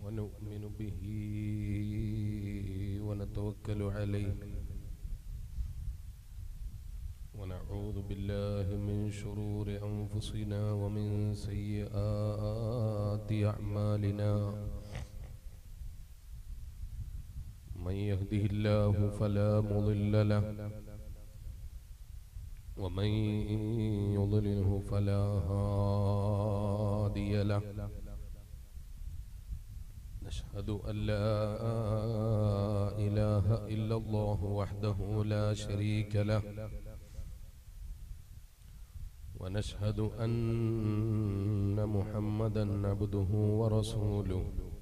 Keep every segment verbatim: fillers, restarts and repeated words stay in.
ونؤمن به ونتوكل عليه ونعوذ بالله من شرور أنفسنا ومن سيئات أعمالنا من يهده الله فلا مضل له ومن يضلله فلا هادي له نشهد أن لا إله إلا الله وحده لا شريك له ونشهد أن محمدا عبده ورسوله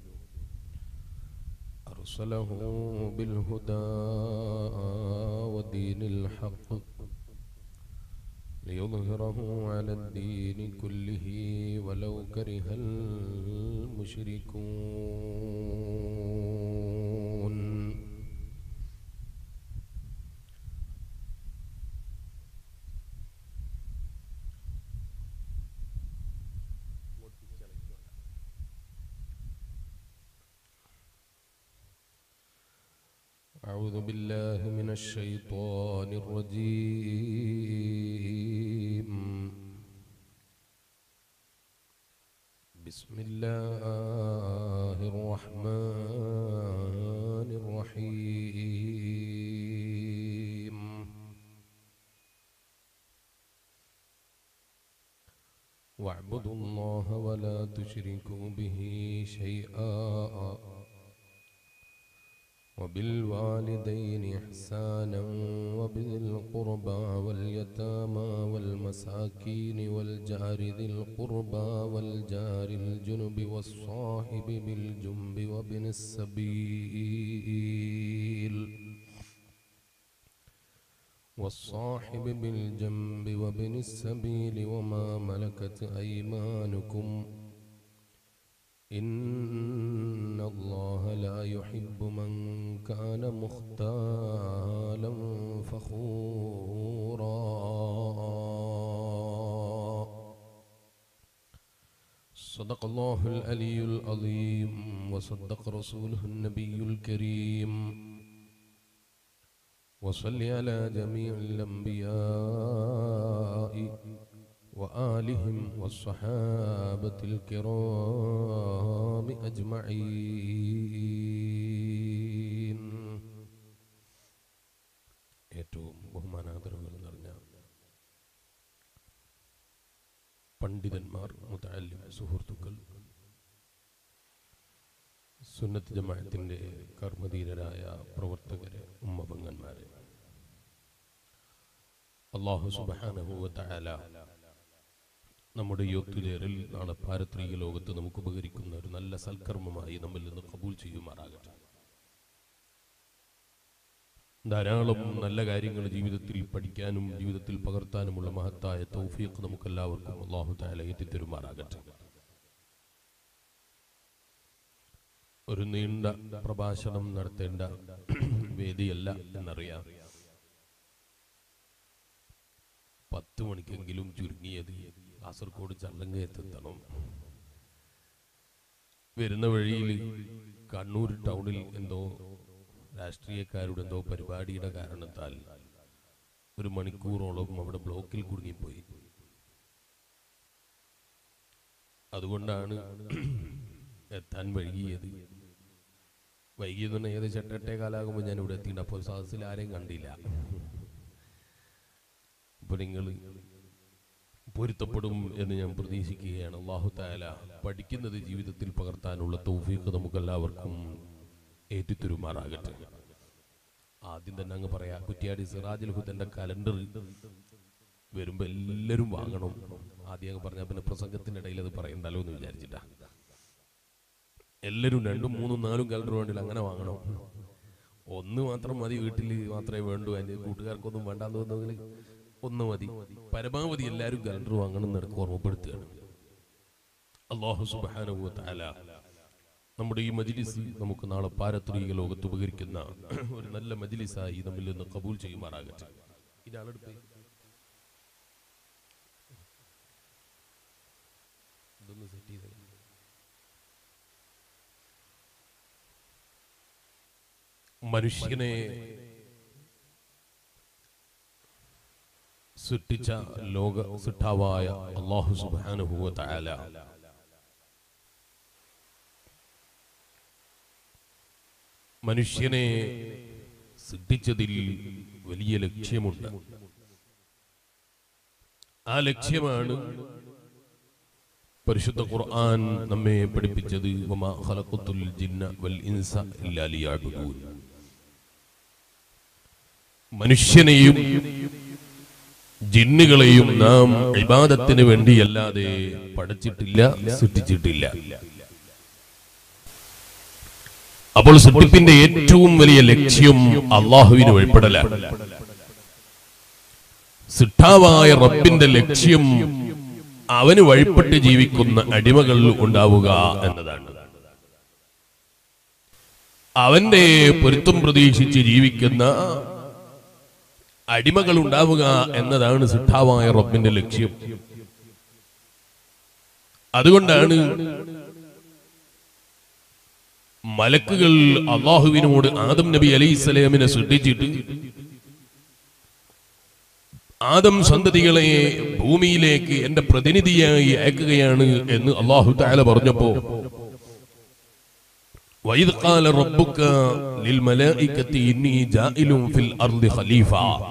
أرسله بالهدى ودين الحق ليظهره على الدين كله ولو كره المشركون أعوذ بالله من الشيطان الرجيم بسم الله الرحمن الرحيم واعبدوا الله ولا تشركوا به شيئا وبالوالدين إحسانا وبذي القربى واليتامى والمساكين والجار ذي القربى والجار الجنب والصاحب بالجنب وابن السبيل والصاحب بالجنب وابن السبيل وما ملكت أيمانكم إن الله لا يحب من كان مختالا فخورا صدق الله العلي العظيم وصدق رسوله النبي الكريم وصل على جميع الأنبياء وآلهم والصحابة الكرام أجمعين. ഏറ്റവും ബഹുമാനാദരവുകൾ നിറഞ്ഞ പണ്ഡിതന്മാർ, മുതഅല്ലിം സുഹൃത്തുക്കൾ, സുന്നത്ത് ജമാഅത്തിന്റെ കർമ്മധീരരായ പ്രവർത്തകരെ, ഉമ്മപെങ്ങന്മാരെ, അല്ലാഹു സുബ്ഹാനഹു വ തആല നമ്മുടെ ഈ ഒത്തുചേരൽ നാളെ പാരത്രിക ലോകത്ത് നമുക്ക് ഉപകരിക്കുന്ന ഒരു നല്ല സൽക്കർമ്മമായി നമ്മിൽ നിന്ന് കബൂൽ ചെയ്യുമാറാകട്ടെ. ധാരാളം നല്ല കാര്യങ്ങൾ ജീവിതത്തിൽ പഠിക്കാനും ജീവിതത്തിൽ പകർത്താനുമുള്ള മഹത്തായ തൗഫീഖ് നമുക്കെല്ലാവർക്കും അല്ലാഹു തആല ഏറ്റിത്തരുമാറാകട്ടെ. ഒരു നീണ്ട പ്രഭാഷണം നടത്തേണ്ട വേദിയല്ല എന്നറിയാം. പത്ത് മണിക്കെങ്കിലും ചുരുങ്ങിയത് കാസർഗോഡ് ചള്ളങ്കയത്തെത്തണം. വരുന്ന വഴിയിൽ കണ്ണൂർ ടൗണിൽ എന്തോ രാഷ്ട്രീയക്കാരുടെ എന്തോ പരിപാടിയുടെ കാരണത്താൽ ഒരു മണിക്കൂറോളം അവിടെ ബ്ലോക്കിൽ കുടുങ്ങിപ്പോയി. അതുകൊണ്ടാണ് എത്താൻ വൈകിയത്. വൈകിയെന്ന് പറഞ്ഞാൽ ഏകദേശം എട്ടെട്ടേ കാലാകുമ്പോൾ ഞാൻ ഇവിടെ എത്തിയിട്ട് അപ്പോൾ സദസ്സിൽ ആരെയും കണ്ടില്ല. അപ്പോൾ നിങ്ങൾ പൊരുത്തപ്പെടും എന്ന് ഞാൻ പ്രതീക്ഷിക്കുകയാണ്. അല്ലാഹു തആല പഠിക്കുന്നത് ജീവിതത്തിൽ പകർത്താനുള്ള തൗഫീഖ് നമുക്കെല്ലാവർക്കും ഏറ്റിത്തരുമാറാകട്ടെ. ആദ്യം തന്നെ അങ്ങ് പറയാം, കുറ്റ്യാടി സിറാജുൽ ഹുദന്റെ കലണ്ടർ വരുമ്പോൾ എല്ലാവരും വാങ്ങണം. ആദ്യം അങ്ങ് പറഞ്ഞാൽ പിന്നെ പ്രസംഗത്തിനിടയിൽ അത് പറയണ്ടല്ലോ എന്ന് വിചാരിച്ചിട്ടാ. എല്ലാവരും രണ്ടും മൂന്നും നാലും കലണ്ടർ വേണ്ടില്ല, അങ്ങനെ വാങ്ങണം. ഒന്ന് മാത്രം മതി, വീട്ടിൽ മാത്രമേ വേണ്ടൂ, അതിൻ്റെ കൂട്ടുകാർക്കൊന്നും വേണ്ടാന്ന് തോന്നുന്നെങ്കിൽ ഒന്ന് മതി. പരമാവധി എല്ലാവരും കലണ്ടർ വാങ്ങണം എന്ന് ഇടയ്ക്ക് ഓർമ്മപ്പെടുത്തുകയാണ്. അല്ലാഹു സുബ്ഹാനഹു വ തആല നമ്മുടെ ഈ മജ്ലിസ് നമുക്ക് നാളെ പാരത്രിക ലോകത്ത് ഉപകരിക്കുന്ന ഒരു നല്ല മജ്ലിസായി നമ്മിൽ നിന്ന് കബൂൽ ചെയ്യുമാറാകട്ടെ. ഇതാളെടുത്ത് ഇതൊന്ന് സെറ്റ് ചെയ്ത് മനുഷ്യനെ സൃഷ്ടിച്ച ലോക സൃഷ്ടാവായ അല്ലാഹു സുബ്ഹാനഹു വ തആല മനുഷ്യനെ സൃഷ്ടിച്ചതിൽ വലിയ ലക്ഷ്യമുണ്ട്. ആ ലക്ഷ്യമാണ് പരിശുദ്ധ ഖുർആൻ നമ്മെ പഠിപ്പിച്ചത്. വമാ ഖലഖതുൽ ജിന്ന വൽ ഇൻസ ഇല്ലാ ലിയഅ്ബുദൂൻ. മനുഷ്യനെയും ജിന്നുകളെയും നാം ഇബാദത്തിന് വേണ്ടിയല്ലാതെ പഠിച്ചിട്ടില്ല, സൃഷ്ടിച്ചിട്ടില്ല. അപ്പോൾ സൃഷ്ടിപ്പിന്റെ ഏറ്റവും വലിയ ലക്ഷ്യം അള്ളാഹുവിന് വഴിപ്പെടലാണ്. സൃഷ്ടാവായ റബ്ബിന്റെ ലക്ഷ്യം അവന് വഴിപ്പെട്ട് ജീവിക്കുന്ന അടിമകൾ ഉണ്ടാവുക എന്നതാണ്. അവന്റെ പൊരുത്തം പ്രതീക്ഷിച്ച് ജീവിക്കുന്ന അടിമകൾ ഉണ്ടാവുക എന്നതാണ് സൃഷ്ടാവായ റബ്ബിന്റെ ലക്ഷ്യം. അതുകൊണ്ടാണ് മലക്കുകൾ അള്ളാഹുവിനോട് ആദം നബി അലൈഹിസ്സലാമിനെ സൃഷ്ടിച്ചിട്ട് ആദം സന്തതികളെ ഭൂമിയിലേക്ക് എന്റെ പ്രതിനിധിയായി അയക്കുകയാണ് എന്ന് അല്ലാഹു തആല പറഞ്ഞപ്പോ വഇദ് ഖാല റബ്ബുക ലിൽ മലായികതി ഇന്നി ജാഇലുൻ ഫിൽ അർളി ഖലീഫ,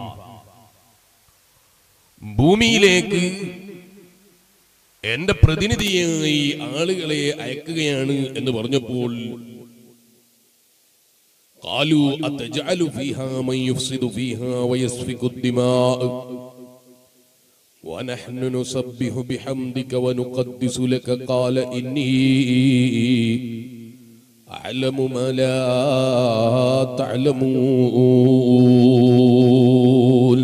ഭൂമിയിലേക്ക് എന്റെ പ്രതിനിധിയായി ആളുകളെ അയക്കുകയാണ് എന്ന് പറഞ്ഞപ്പോൾ ഖാലു അതജഅലു ഫീഹാ മൻ യുഫ്സിദു ഫീഹാ വയസ്ഫികു الدماء ونحن نسبح بحمدك ونقدس لك قال إني أعلم ما لا تعلمون.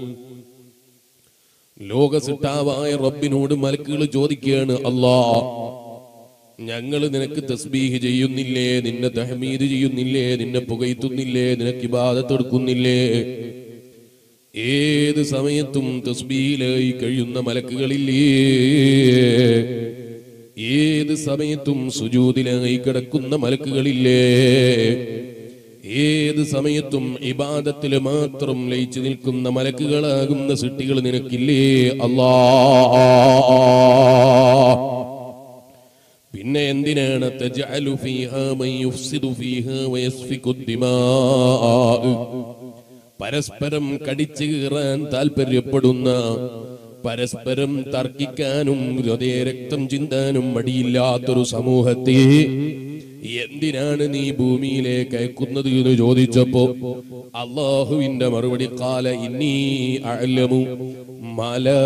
ലോക സൃഷ്ടാവായ റബ്ബിനോട് മലക്കുകൾ ചോദിക്കുകയാണ്, അല്ലാഹ് ഞങ്ങൾ നിനക്ക് തസ്ബീഹ് ചെയ്യുന്നില്ലേ, നിന്നെ തഹ്മീദ് ചെയ്യുന്നില്ലേ, നിന്നെ പുകഴ്ത്തുന്നില്ലേ, നിനക്ക് ഇബാദത്ത് എടുക്കുന്നില്ലേ? ഏത് സമയത്തും തസ്ബീഹിലായി കഴിയുന്ന മലക്കുകളില്ലേ, ഏത് സമയത്തും സുജൂദിലായി കിടക്കുന്ന മലക്കുകളില്ലേ, ഏത് സമയത്തും ഇബാദത്തിൽ മാത്രം ലയിച്ചു നിൽക്കുന്ന മലക്കുകളാകുന്ന സൃഷ്ടികൾ നിനക്കില്ലേ അല്ലാഹ്? പിന്നെ എന്തിനാണ് തജഅലു ഫീഹാ മൻ യുഫ്സിദു ഫീഹാ വയസ്ഫികു الدماء, പരസ്പരം കടിച്ചു കീറാൻ താല്പര്യപ്പെടുന്ന, പരസ്പരം തർക്കിക്കാനും ഹൃദയ രക്തം ചിന്താനും മടിയില്ലാത്തൊരു സമൂഹത്തെ എന്തിനാണ് നീ ഭൂമിയിലേക്ക് അയക്കുന്നത് എന്ന് ചോദിച്ചപ്പോ അള്ളാഹുവിന്റെ മറുപടി ഖാല ഇന്നി അഅലമു മാ ലാ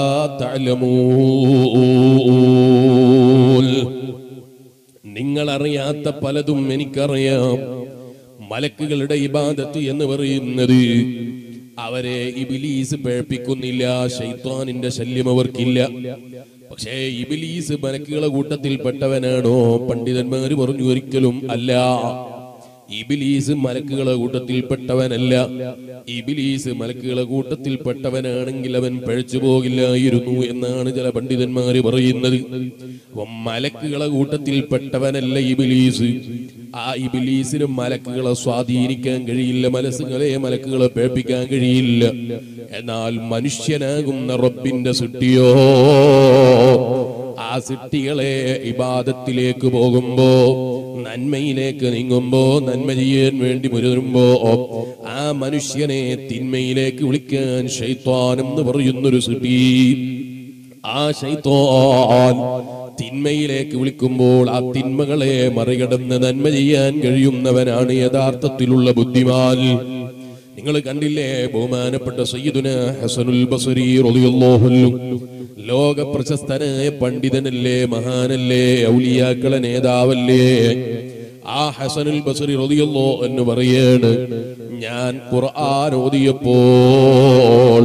തഅലമൂൻ, നിങ്ങൾ അറിയാത്ത പലതും എനിക്കറിയാം. മലക്കുകളുടെ ഇബാദത്ത് എന്ന് പറയുന്നത് അവരെ ഇബ്ലീസ് പേഴ്പ്പിക്കുന്നില്ല, ശൈത്താനിന്റെ ശല്യം അവർക്കില്ല. പക്ഷേ ഇബ്ലീസ് മലക്കുകളെ കൂട്ടത്തിൽപ്പെട്ടവനാണോ? പണ്ഡിതന്മാര് പറഞ്ഞു ഒരിക്കലും അല്ല. ഇബ്ലീസ് മലക്കുകളെ കൂട്ടത്തിൽപ്പെട്ടവനല്ല. ഇബ്ലീസ് മലക്കുകളെ കൂട്ടത്തിൽപ്പെട്ടവനാണെങ്കിൽ അവൻ പഴച്ചു പോകില്ലായിരുന്നു എന്നാണ് ചില പണ്ഡിതന്മാര് പറയുന്നത്. മലക്കുകളെ കൂട്ടത്തിൽപ്പെട്ടവനല്ല ഇബ്ലീസ്. ആ ഇബ്ലീസിന് മലക്കുകളെ സ്വാധീനിക്കാൻ കഴിയില്ല, മനസ്സുകളെ മലക്കുകളെ പേപ്പിക്കാൻ കഴിയില്ല. എന്നാൽ മനുഷ്യനാകുന്ന റബ്ബിന്റെ സൃഷ്ടിയോ, ആ സൃഷ്ടികളെ ഇബാദത്തിലേക്ക് പോകുമ്പോ, നന്മയിലേക്ക് നീങ്ങുമ്പോ, നന്മ ചെയ്യാൻ വേണ്ടി മുരുമ്പോ ആ മനുഷ്യനെ തിന്മയിലേക്ക് വിളിക്കാൻ ശൈത്താൻ എന്ന് പറയുന്നൊരു സൃഷ്ടി, ആ ശൈത്താൻ തിന്മയിലേക്ക് വിളിക്കുമ്പോൾ ആ തിന്മകളെ മറികടന്ന് നന്മ ചെയ്യാൻ കഴിയുന്നവനാണ് യഥാർത്ഥത്തിലുള്ള ബുദ്ധിമാൻ. നിങ്ങൾ കണ്ടില്ലേ, ബഹുമാനപ്പെട്ട സയ്യിദുനാ ഹസനുൽ ബസ്രി റളിയല്ലാഹു അൻഹു ലോക പ്രശസ്തനായ പണ്ഡിതനല്ലേ, മഹാനല്ലേ, ഔലിയാക്കളെ നേതാവല്ലേ? ആ ഹസനുൽ ബസ്രി റളിയല്ലാഹു അൻഹു പറയാണ്, ഞാൻ ഖുർആൻ ഓതിയപ്പോൾ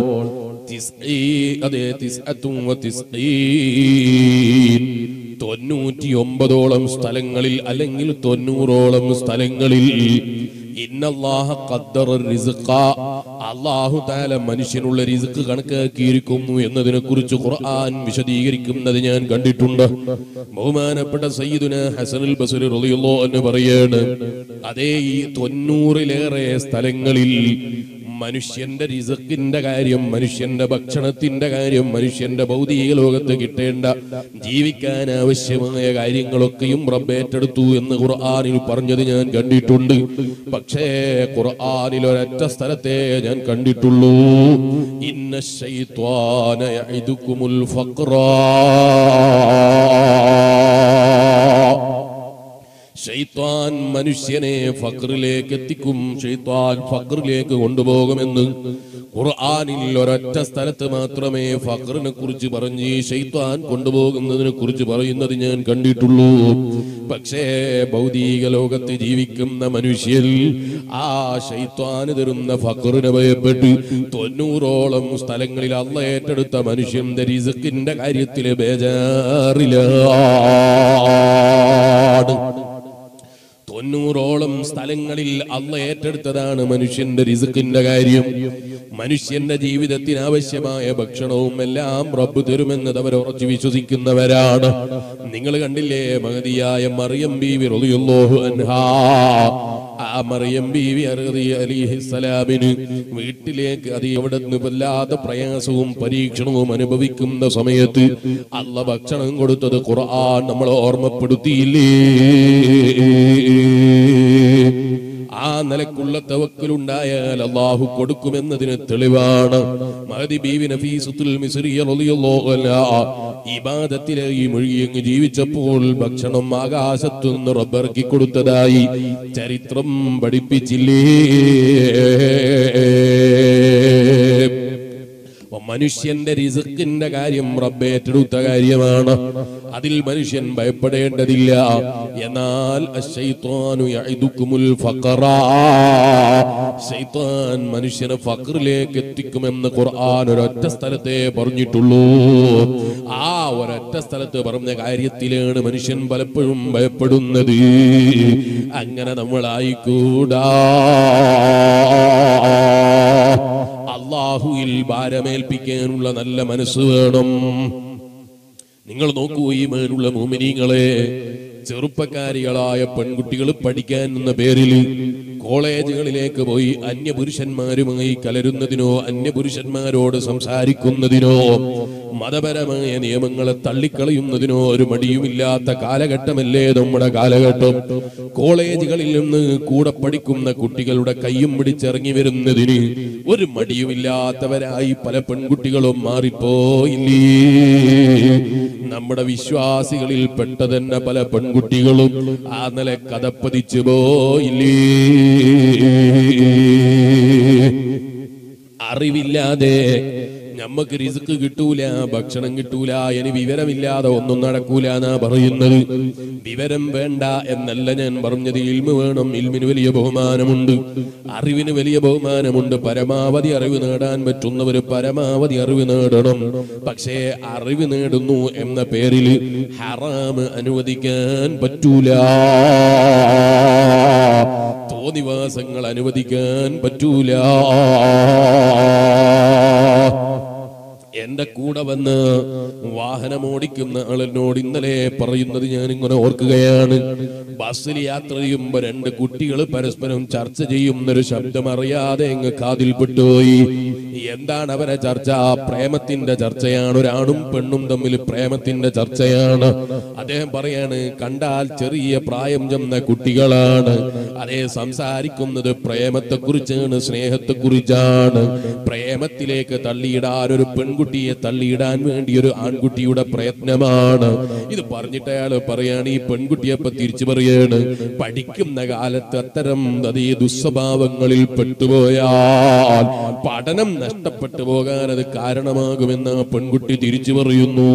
തൊണ്ണൂറ്റി ഒമ്പതോളം സ്ഥലങ്ങളിൽ അല്ലെങ്കിൽ തൊണ്ണൂറോളം സ്ഥലങ്ങളിൽ ഇന്നല്ലാഹ ഖദ്ദറ റിസ്ഖ, അല്ലാഹു തആല മനുഷ്യനുള്ള റിസ്ക് കണക്കാക്കിയിരിക്കുന്നു എന്നതിനെ കുറിച്ച് ഖുർആൻ വിശദീകരിക്കുന്നത് ഞാൻ കണ്ടിട്ടുണ്ട്. ബഹുമാനപ്പെട്ട സയ്യിദുനാ ഹസനുൽ ബസ്രി റളിയല്ലാഹു അൻഹു പറയാണ്, അതേ ഈ തൊണ്ണൂറിലേറെ സ്ഥലങ്ങളിൽ മനുഷ്യന്റെ റിസ്കിന്റെ കാര്യം, മനുഷ്യന്റെ ഭക്ഷണത്തിന്റെ കാര്യം, മനുഷ്യന്റെ ഭൗതിക ലോകത്ത് കിട്ടേണ്ട ജീവിക്കാൻ ആവശ്യമായ കാര്യങ്ങളൊക്കെയും റബ്ബ് ഏറ്റെടുത്തു എന്ന് ഖുർആനിൽ പറഞ്ഞത് ഞാൻ കണ്ടിട്ടുണ്ട്. പക്ഷേ ഖുർആനിൽ ഒരൊറ്റ സ്ഥലത്തെ ഞാൻ കണ്ടിട്ടുള്ളൂ. ഇന്ന ശൈത്വാന യഇദുകുമുൽ ഫഖ്റ, ശൈത്താൻ മനുഷ്യനെ ഫഖറിലേക്ക് എത്തിക്കും, ശൈത്താൻ ഫഖറിലേക്ക് കൊണ്ടുപോകുമെന്ന് ഖുർആനിൽ ഒരൊറ്റ സ്ഥലത്ത് മാത്രമേ ഫഖറിനെ കുറിച്ച് പറഞ്ഞ് ശൈത്താൻ കൊണ്ടുപോകുന്നതിനെ കുറിച്ച് പറയുന്നത് ഞാൻ കണ്ടിട്ടുള്ളൂ. പക്ഷേ ഭൗതിക ലോകത്ത് ജീവിക്കുന്ന മനുഷ്യൻ ആ ശൈത്താൻ തരുന്ന ഫഖറിനെ ഭയപ്പെട്ട് തൊണ്ണൂറോളം സ്ഥലങ്ങളിൽ അല്ലാഹു ഏറ്റെടുത്ത മനുഷ്യന്റെ റിസ്കിന്റെ കാര്യത്തിൽ ബേജാറിലാണ്. തൊണ്ണൂറോളം സ്ഥലങ്ങളിൽ അല്ലാഹു ഏറ്റെടുത്തതാണ് മനുഷ്യന്റെ റിസ്കിന്റെ കാര്യം. മനുഷ്യന്റെ ജീവിതത്തിന് ആവശ്യമായ ഭക്ഷണവും എല്ലാം റബ്ബ് തരുമെന്നത് അവർ ഉറച്ചു വിശ്വസിക്കുന്നവരാണ്. നിങ്ങൾ കണ്ടില്ലേ മഹദിയായ മറിയം ബീവി റളിയല്ലാഹു അൻഹാ, ആ മറിയം ബീവി അലൈഹിസ്സലാമിന് വീട്ടിലേക്ക് അത് അവിടെ നിന്ന് വല്ലാത്ത പ്രയാസവും പരീക്ഷണവും അനുഭവിക്കുന്ന സമയത്ത് അല്ലാഹു ഭക്ഷണം കൊടുത്തത് ഖുർആൻ നമ്മളെ ഓർമ്മപ്പെടുത്തിയില്ലേ? ആ നിലക്കുള്ള തവക്കലുണ്ടായാൽ അല്ലാഹു കൊടുക്കുമെന്നതിന് തെളിവാണ്. മഹദി ബീവി നഫീസത്തുൽ മിസ്രിയ റളിയല്ലാഹു അൻഹാ ഇബാദത്തിലായി മുഴുകി ജീവിച്ചപ്പോൾ ഭക്ഷണം ആകാശത്തു നിന്ന് റബ്ബ് ഇറക്കി കൊടുത്തതായി ചരിത്രം പഠിപ്പിച്ചില്ലേ? മനുഷ്യന്റെ റിസ്കിന്റെ കാര്യം റബ്ബ് ഏറ്റെടുത്ത കാര്യമാണ്. അതിൽ മനുഷ്യൻ ഭയപ്പെടേണ്ടതില്ല. എന്നാൽ അശ്ശൈത്വാനു യഇദുകുമുൽ ഫഖറ, ശൈത്താൻ മനുഷ്യനെ ഫഖറിലേക്ക് എത്തിക്കുമെന്ന് ഖുർആൻ ഒരൊറ്റ സ്ഥലത്തെ പറഞ്ഞിട്ടുള്ളൂ. ആ ഒരൊറ്റ സ്ഥലത്ത് പറഞ്ഞ കാര്യത്തിലാണ് മനുഷ്യൻ പലപ്പോഴും ഭയപ്പെടുന്നത്. അങ്ങനെ നമ്മളായിക്കൂടാ. അല്ലാഹുവിൽ ഭാരമേൽപ്പിക്കാനുള്ള നല്ല മനസ്സ് വേണം. നിങ്ങൾ നോക്കൂ, ഈമാനുള്ള മുഅ്മിനീങ്ങളെ, ചെറുപ്പക്കാരികളായ പെൺകുട്ടികൾ പഠിക്കാൻ എന്ന പേരിൽ കോളേജുകളിലേക്ക് പോയി അന്യപുരുഷന്മാരുമായി കലരുന്നതിനോ അന്യപുരുഷന്മാരോട് സംസാരിക്കുന്നതിനോ മതപരമായ നിയമങ്ങളെ തള്ളിക്കളയുന്നതിനോ ഒരു മടിയുമില്ലാത്ത കാലഘട്ടമല്ലേ നമ്മുടെ കാലഘട്ടം. കോളേജുകളിൽ നിന്ന് കൂടെ പഠിക്കുന്ന കുട്ടികളുടെ കയ്യും പിടിച്ചിറങ്ങി വരുന്നതിന് ഒരു മടിയുമില്ലാത്തവരായി പല പെൺകുട്ടികളും മാറിപ്പോയില്ലേ? നമ്മുടെ വിശ്വാസികളിൽ പെട്ട തന്നെ പല പെൺകുട്ടികളും ആ നില കഥപ്പതിച്ചു പോയില്ലേ? അറിവില്ലാതെ നമ്മക്ക് റിസ്ക് കിട്ടൂല, ഭക്ഷണം കിട്ടൂല, ഇനി വിവരമില്ലാതെ ഒന്നും നടക്കൂല എന്നാ പറയുന്നത്. വിവരം വേണ്ട എന്നല്ല ഞാൻ പറഞ്ഞത്. ഇൽമ് വേണം, ഇൽമിന് വലിയ ബഹുമാനമുണ്ട്, അറിവിന് വലിയ ബഹുമാനമുണ്ട്. പരമാവധി അറിവ് നേടാൻ പറ്റുന്നവര് പരമാവധി അറിവ് നേടണം. പക്ഷേ അറിവ് നേടുന്നു എന്ന പേരിൽ ഹറാം അനുവദിക്കാൻ പറ്റൂല, തോന്നിവാസങ്ങൾ അനുവദിക്കാൻ പറ്റൂല. എന്റെ കൂടെ വന്ന് വാഹനമോടിക്കുന്ന ആളിനോട് ഇന്നലെ പറയുന്നത് ഞാൻ ഇങ്ങനെ ഓർക്കുകയാണ്. ബസ്സിൽ യാത്ര ചെയ്യുമ്പോ രണ്ട് കുട്ടികൾ പരസ്പരം ചർച്ച ചെയ്യുന്നൊരു ശബ്ദം അറിയാതെ എങ്ങ് കാതിൽപ്പെട്ടുപോയി. എന്താണ് അവരെ ചർച്ച? പ്രേമത്തിന്റെ ചർച്ചയാണ്. ഒരാണും പെണ്ണും തമ്മിൽ പ്രേമത്തിന്റെ ചർച്ചയാണ്. അദ്ദേഹം പറയാണ്, കണ്ടാൽ ചെറിയ പ്രായം ചെന്ന കുട്ടികളാണ്. അതേ സംസാരിക്കുന്നത് പ്രേമത്തെ കുറിച്ചാണ്, സ്നേഹത്തെ കുറിച്ചാണ്. പ്രേമത്തിലേക്ക് തള്ളിയിടാൻ ഒരു പെൺകുട്ടിയെ തള്ളിയിടാൻ വേണ്ടി ഒരു ആൺകുട്ടിയുടെ പ്രയത്നമാണ്. ഇത് പറഞ്ഞിട്ട് അയാള് പറയാണ്, ഈ പെൺകുട്ടിയപ്പോ തിരിച്ചു പറയാണ്, പഠിക്കുന്ന കാലത്ത് അത്തരം അതേ ദുസ്വഭാവങ്ങളിൽ പെട്ടുപോയാൽ പഠനം നഷ്ടപ്പെട്ടു പോകാൻ അത് കാരണമാകുമെന്ന് ആ പെൺകുട്ടി തിരിച്ചു പറയുന്നു.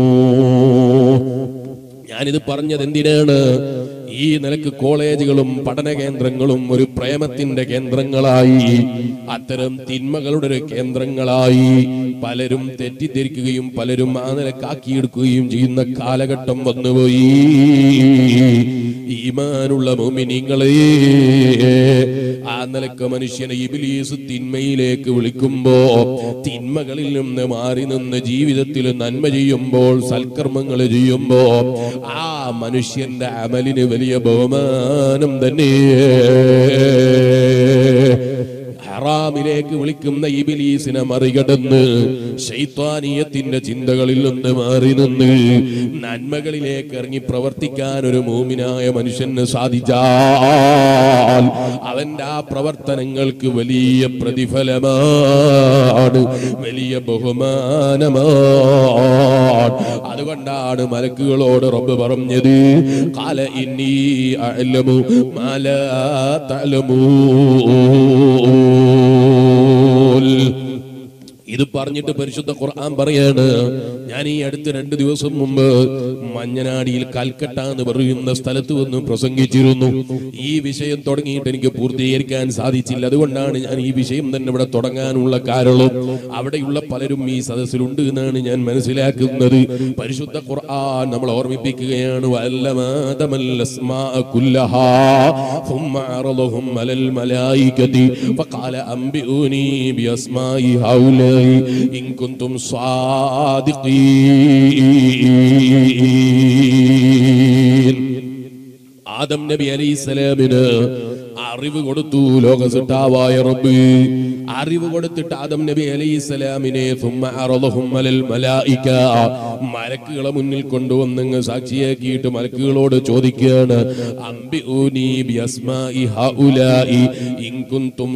ഞാനിത് പറഞ്ഞത് എന്തിനാണ്? ഈ നിലക്ക് കോളേജുകളും പഠന കേന്ദ്രങ്ങളും ഒരു പ്രേമത്തിന്റെ കേന്ദ്രങ്ങളായി, അത്തരം തിന്മകളുടെ ഒരു കേന്ദ്രങ്ങളായി പലരും തെറ്റിദ്ധരിക്കുകയും പലരും ആ നിലക്കാക്കിയെടുക്കുകയും ചെയ്യുന്ന കാലഘട്ടം വന്നുപോയി. ഈമാനുള്ള മുഅ്മിനീങ്ങളെ, ആ നിലക്ക് മനുഷ്യനെ ഇബ്ലീസ് തിന്മയിലേക്ക് വിളിക്കുമ്പോ തിന്മകളിൽ നിന്ന് മാറി നിന്ന് ജീവിതത്തിൽ നന്മ ചെയ്യുമ്പോൾ സൽക്കർമ്മങ്ങൾ ചെയ്യുമ്പോ ആ മനുഷ്യന്റെ അമലിന് വലിയ ബഹുമാനം തന്നെ. ഹറാമിലേക്ക് വിളിക്കുന്ന ഇബ്ലീസിനെ മറികടന്ന് ശൈത്വാനിയത്തിന്റെ ചിന്തകളിൽ നിന്ന് മാറി നിന്ന് നന്മകളിലേക്ക് ഇറങ്ങി പ്രവർത്തിക്കാൻ ഒരു മൂമിനായ മനുഷ്യന് സാധിച്ചാൽ അവന്റെ ആ പ്രവർത്തനങ്ങൾക്ക് വലിയ പ്രതിഫലമാണ്, വലിയ ബഹുമാനമാണ്. അതുകൊണ്ടാണ് മലക്കുകളോട് റബ്ബ് പറഞ്ഞത്, ഖാല ഇന്നി അഅലമു മാ ലാ തഅലമൂൻ. ഇത് പറഞ്ഞിട്ട് പരിശുദ്ധ ഖുർആൻ പറയാണ്, ഞാൻ ഈ അടുത്ത രണ്ട് ദിവസം മുമ്പ് മഞ്ഞനാടിയിൽ കൽക്കട്ട എന്ന് പറയുന്ന സ്ഥലത്ത് വന്ന് പ്രസംഗിച്ചിരുന്നു. ഈ വിഷയം തുടങ്ങിയിട്ട് എനിക്ക് പൂർത്തീകരിക്കാൻ സാധിച്ചില്ല. അതുകൊണ്ടാണ് ഞാൻ ഈ വിഷയം തന്നെ ഇവിടെ തുടങ്ങാനുള്ള കാരണം. അവിടെയുള്ള പലരും ഈ സദസ്സിലുണ്ട് എന്നാണ് ഞാൻ മനസ്സിലാക്കുന്നത്. പരിശുദ്ധ ഖുർആൻ നമ്മൾ ഓർമ്മിപ്പിക്കുകയാണ്, إن كنتم صادقين. ആദം നബി അലൈഹിസ്സലാമിന് അറിവ് കൊടുത്തു ലോക സൃഷ്ടാവായ റബ്ബ്. അറിവ് കൊടുത്തിട്ട് ആദം നബി അലൈഹിസ്സലാമിനെ ثم عرضهم على الملائكة മലക്കുകളെ മുന്നിൽ കൊണ്ടുവന്ന് സാക്ഷിയാക്കിയിട്ട് മലക്കുകളോട് ചോദിക്കുകയാണ്, അംബിഊനി ബിഅസ്മാഇ ഹൗലാഇ ഇൻ കുൻതും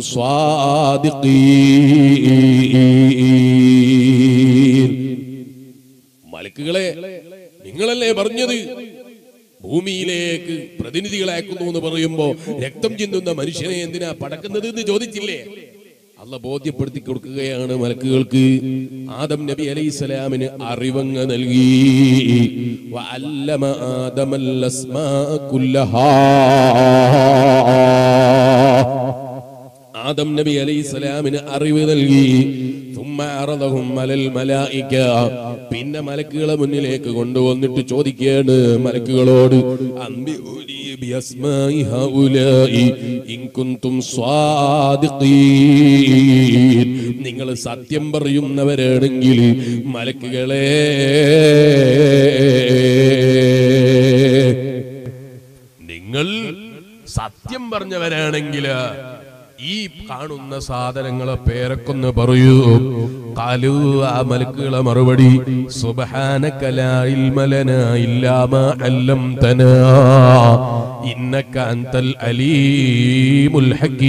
സ്വാദിഖീൻ. മലക്കുകളെ, നിങ്ങളല്ലേ പറഞ്ഞത് ഭൂമിയിലേക്ക് പ്രതിനിധികളെ അയക്കുന്നു എന്ന് പറയുമ്പോ രക്തം ചിന്തുന്ന മനുഷ്യനെ എന്തിനാ പടക്കുന്നത് എന്ന് ചോദിച്ചില്ലേ? അള്ളാഹ് ബോധ്യപ്പെടുത്തി കൊടുക്കുകയാണ് മലക്കുകൾക്ക്. ആദം നബി അലൈഹിസ്സലാമിന് അറിവങ്ങ് നൽകി. വഅല്ലമ ആദമൽ അസ്മാഅ കുല്ലഹാ. ആദം നബി അലൈഹിസ്സലാമിന് അറിവ് നൽകി. ثم عرضهم على الملائكة. പിന്നെ മലക്കുകളെ മുന്നിലേക്ക് കൊണ്ടുവന്നിട്ട് ചോദിക്കുകയാണ് മലക്കുകളോട്, അംബിഊനി ബിഅസ്മാഇ ഹൗലാഇ ഇൻ കുൻതും സ്വാദിഖീൻ. നിങ്ങൾ സത്യം പറയുന്നവരാണെങ്കിൽ മലക്കുകളെ, നിങ്ങൾ സത്യം പറഞ്ഞവരാണെങ്കിൽ ഈ കാണുന്ന സാധനങ്ങളെ പേരൊക്കൊന്ന് പറയൂ. ഖാലൂ, ആ മലക്കുകളെ മറുപടി, സുബ്ഹാനക ലാ ഇൽമ ലനാ ഇല്ലാ മാ അല്ലംതനാ ഇന്നക അൻതൽ അലീമുൽ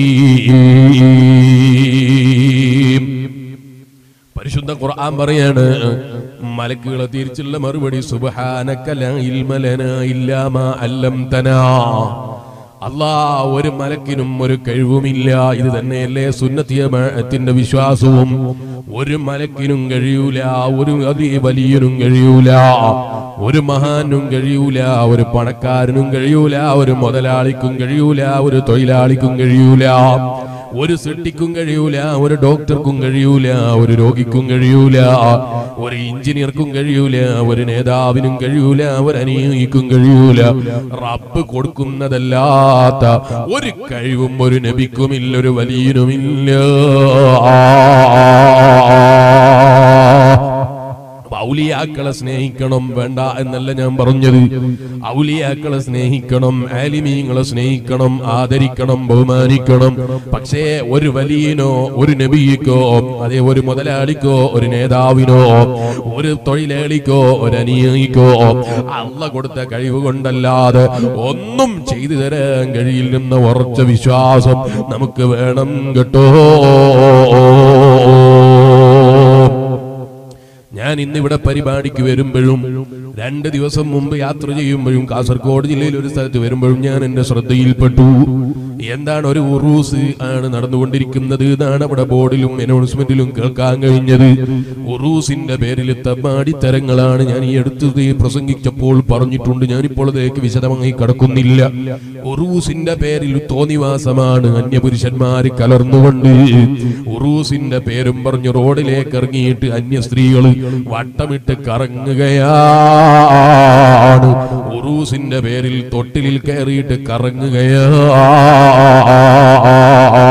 ഹകീം. പരിശുദ്ധ ഖുർആൻ പറയാണ്, മലക്കുകളെ തിരിച്ചുള്ള മറുപടി, സുബ്ഹാനക ലാ ഇൽമ ലനാ ഇല്ലാ മാ അല്ലംതനാ. അല്ലാ, ഒരു മലക്കിനും ഒരു കഴിവുമില്ല. ഇത് തന്നെയല്ലേ സുന്നത്തി ജമാഅത്തിന്റെ വിശ്വാസവും. ഒരു മലക്കിനും കഴിയൂല, ഒരു വലിയനും കഴിയൂല, ഒരു മഹാനും കഴിയൂല, ഒരു പണക്കാരനും കഴിയൂല, ഒരു മുതലാളിക്കും കഴിയൂല, ഒരു തൊഴിലാളിക്കും കഴിയൂല, ഒരു സൃഷ്ടിക്കും കഴിയൂല, ഒരു ഡോക്ടർക്കും കഴിയൂല, ഒരു രോഗിക്കും കഴിയൂല, ഒരു എഞ്ചിനീയർക്കും കഴിയൂല, ഒരു നേതാവിനും കഴിയൂല, ഒരു അനുയായിക്കും കഴിയൂല. റബ്ബ് കൊടുക്കുന്നതല്ലാത്ത ഒരു കഴിവും ഒരു നബിക്കുമില്ല, ഒരു വലിയനുമില്ല. ഔലിയാക്കളെ സ്നേഹിക്കണം, വേണ്ട എന്നല്ല ഞാൻ പറഞ്ഞത്. ഔലിയാക്കളെ സ്നേഹിക്കണം, ആലിമീങ്ങളെ സ്നേഹിക്കണം, ആദരിക്കണം, ബഹുമാനിക്കണം. പക്ഷേ ഒരു വലിയനോ ഒരു നബിക്കോ, അതേ ഒരു മുതലാളിക്കോ ഒരു നേതാവിനോ ഒരു തൊഴിലാളിക്കോ ഒരു അനുയായിക്കോ അല്ലാഹ് കൊടുത്ത കഴിവ് കൊണ്ടല്ലാതെ ഒന്നും ചെയ്തു തരാൻ കഴിയില്ലെന്ന ഉറച്ച വിശ്വാസം നമുക്ക് വേണം കേട്ടോ. ഞാൻ ഇന്നിവിടെ പരിപാടിക്ക് വരുമ്പോഴും രണ്ട് ദിവസം മുമ്പ് യാത്ര ചെയ്യുമ്പോഴും കാസർഗോഡ് ജില്ലയിൽ ഒരു സ്ഥലത്ത് വരുമ്പോഴും ഞാൻ എന്റെ ശ്രദ്ധയിൽപ്പെട്ടു. എന്താണ്, ഒരു ഉറൂസ് ആണ് നടന്നുകൊണ്ടിരിക്കുന്നത് എന്നാണ് അവിടെ ബോർഡിലും അനൗൺസ്മെന്റിലും കേൾക്കാൻ കഴിഞ്ഞത്. ഉറൂസിന്റെ പേരിൽ തമ്മാടിത്തരങ്ങളാണ് ഞാൻ ഈ അടുത്ത് പ്രസംഗിച്ചപ്പോൾ പറഞ്ഞിട്ടുണ്ട്. ഞാനിപ്പോൾ അതിലേക്ക് വിശദമായി കടക്കുന്നില്ല. ഉറൂസിന്റെ പേരിൽ തോന്നിവാസമാണ്, അന്യപുരുഷന്മാര് കലർന്നുകൊണ്ട് ഉറൂസിന്റെ പേരും പറഞ്ഞ് റോഡിലേക്ക് ഇറങ്ങിയിട്ട് അന്യ സ്ത്രീകൾ വട്ടമിട്ട് കറങ്ങുകയാണ്. ഉറൂസിന്റെ പേരിൽ തൊട്ടിലിൽ കയറിയിട്ട് കറങ്ങുകയാണ്.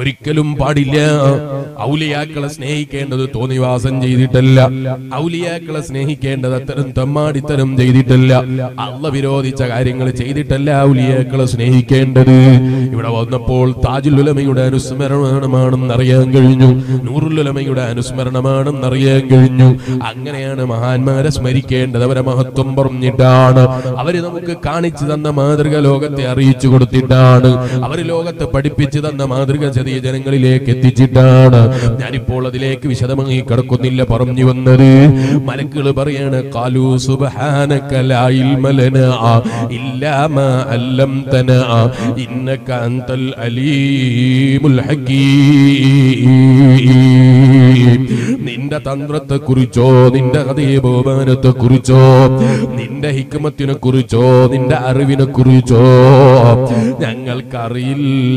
ഒരിക്കലും പാടില്ല. ഔലിയാക്കളെ സ്നേഹിക്കേണ്ടത് തോന്നിവാസം ചെയ്തിട്ടല്ല, ഔലിയാക്കളെ സ്നേഹിക്കേണ്ടത് അത്തരം തമ്മാടിത്തരം ചെയ്തിട്ടല്ല, അള്ള വിരോധിച്ച കാര്യങ്ങൾ ചെയ്തിട്ടല്ല ഔലിയാക്കളെ സ്നേഹിക്കേണ്ടത്. ഇവിടെ വന്നപ്പോൾ താജുൽ ഉലമയുടെ അനുസ്മരണമാണെന്ന് അറിയാൻ കഴിഞ്ഞു, നൂറുൽ ഉലമയുടെ അനുസ്മരണമാണെന്ന് അറിയാൻ കഴിഞ്ഞു. അങ്ങനെയാണ് മഹാന്മാരെ സ്മരിക്കേണ്ടത്. അവരെ മഹത്വം പറഞ്ഞിട്ടാണ്, അവര് നമുക്ക് കാണിച്ചു തന്ന മാതൃക ലോകത്തെ അറിയിച്ചു കൊടുത്തിട്ടാണ്, അവര് ലോകത്തെ പഠിപ്പിച്ചു തന്ന മാതൃക ചെറിയ ജനങ്ങളിലേക്ക് എത്തിച്ചിട്ടാണ്. ഞാനിപ്പോൾ അതിലേക്ക് വിശദമായി കടക്കുന്നില്ല. പറഞ്ഞു വന്നത് മലക്കുകൾ പറയാണ്, ഖാലൂ സുബ്ഹാനക ലാ ഇൽമ ലനാ ഇല്ലാ മാ അല്ലംതനാ ഇന്നക അൻതൽ അലീമുൽ ഹകീം. നിന്റെ തന്ത്രത്തെ കുറിച്ചോ, നിന്റെ ഹൃദയബഹുമാനത്തെ കുറിച്ചോ, നിന്റെ ഹിക്മത്തിനെ കുറിച്ചോ, നിന്റെ അറിവിനെ കുറിച്ചോ ഞങ്ങൾക്കറിയില്ല.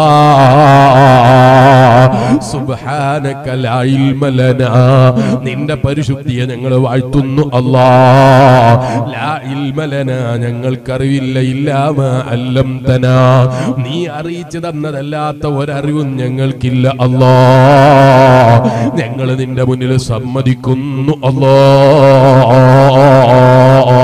അല്ലാഹ് സുബ്ഹാനക ലാ ഇൽമ ലനാ, നിന്റെ പരിശുദ്ധിയെ ഞങ്ങൾ വാഴ്ത്തുന്നു. അല്ലാഹ് ലാ ഇൽമ ലനാ, ഞങ്ങൾക്കറിവില്ല. ഇല്ലാ മാ അല്ലംതനാ, നീ അറിയിച്ചു തന്നതല്ലാത്ത ഒരറിവും ഞങ്ങൾക്കില്ല. അല്ലാഹ് ഞങ്ങൾ നിന്റെ മുന്നിൽ സമ്മതിക്കുന്നു. അല്ലാഹ്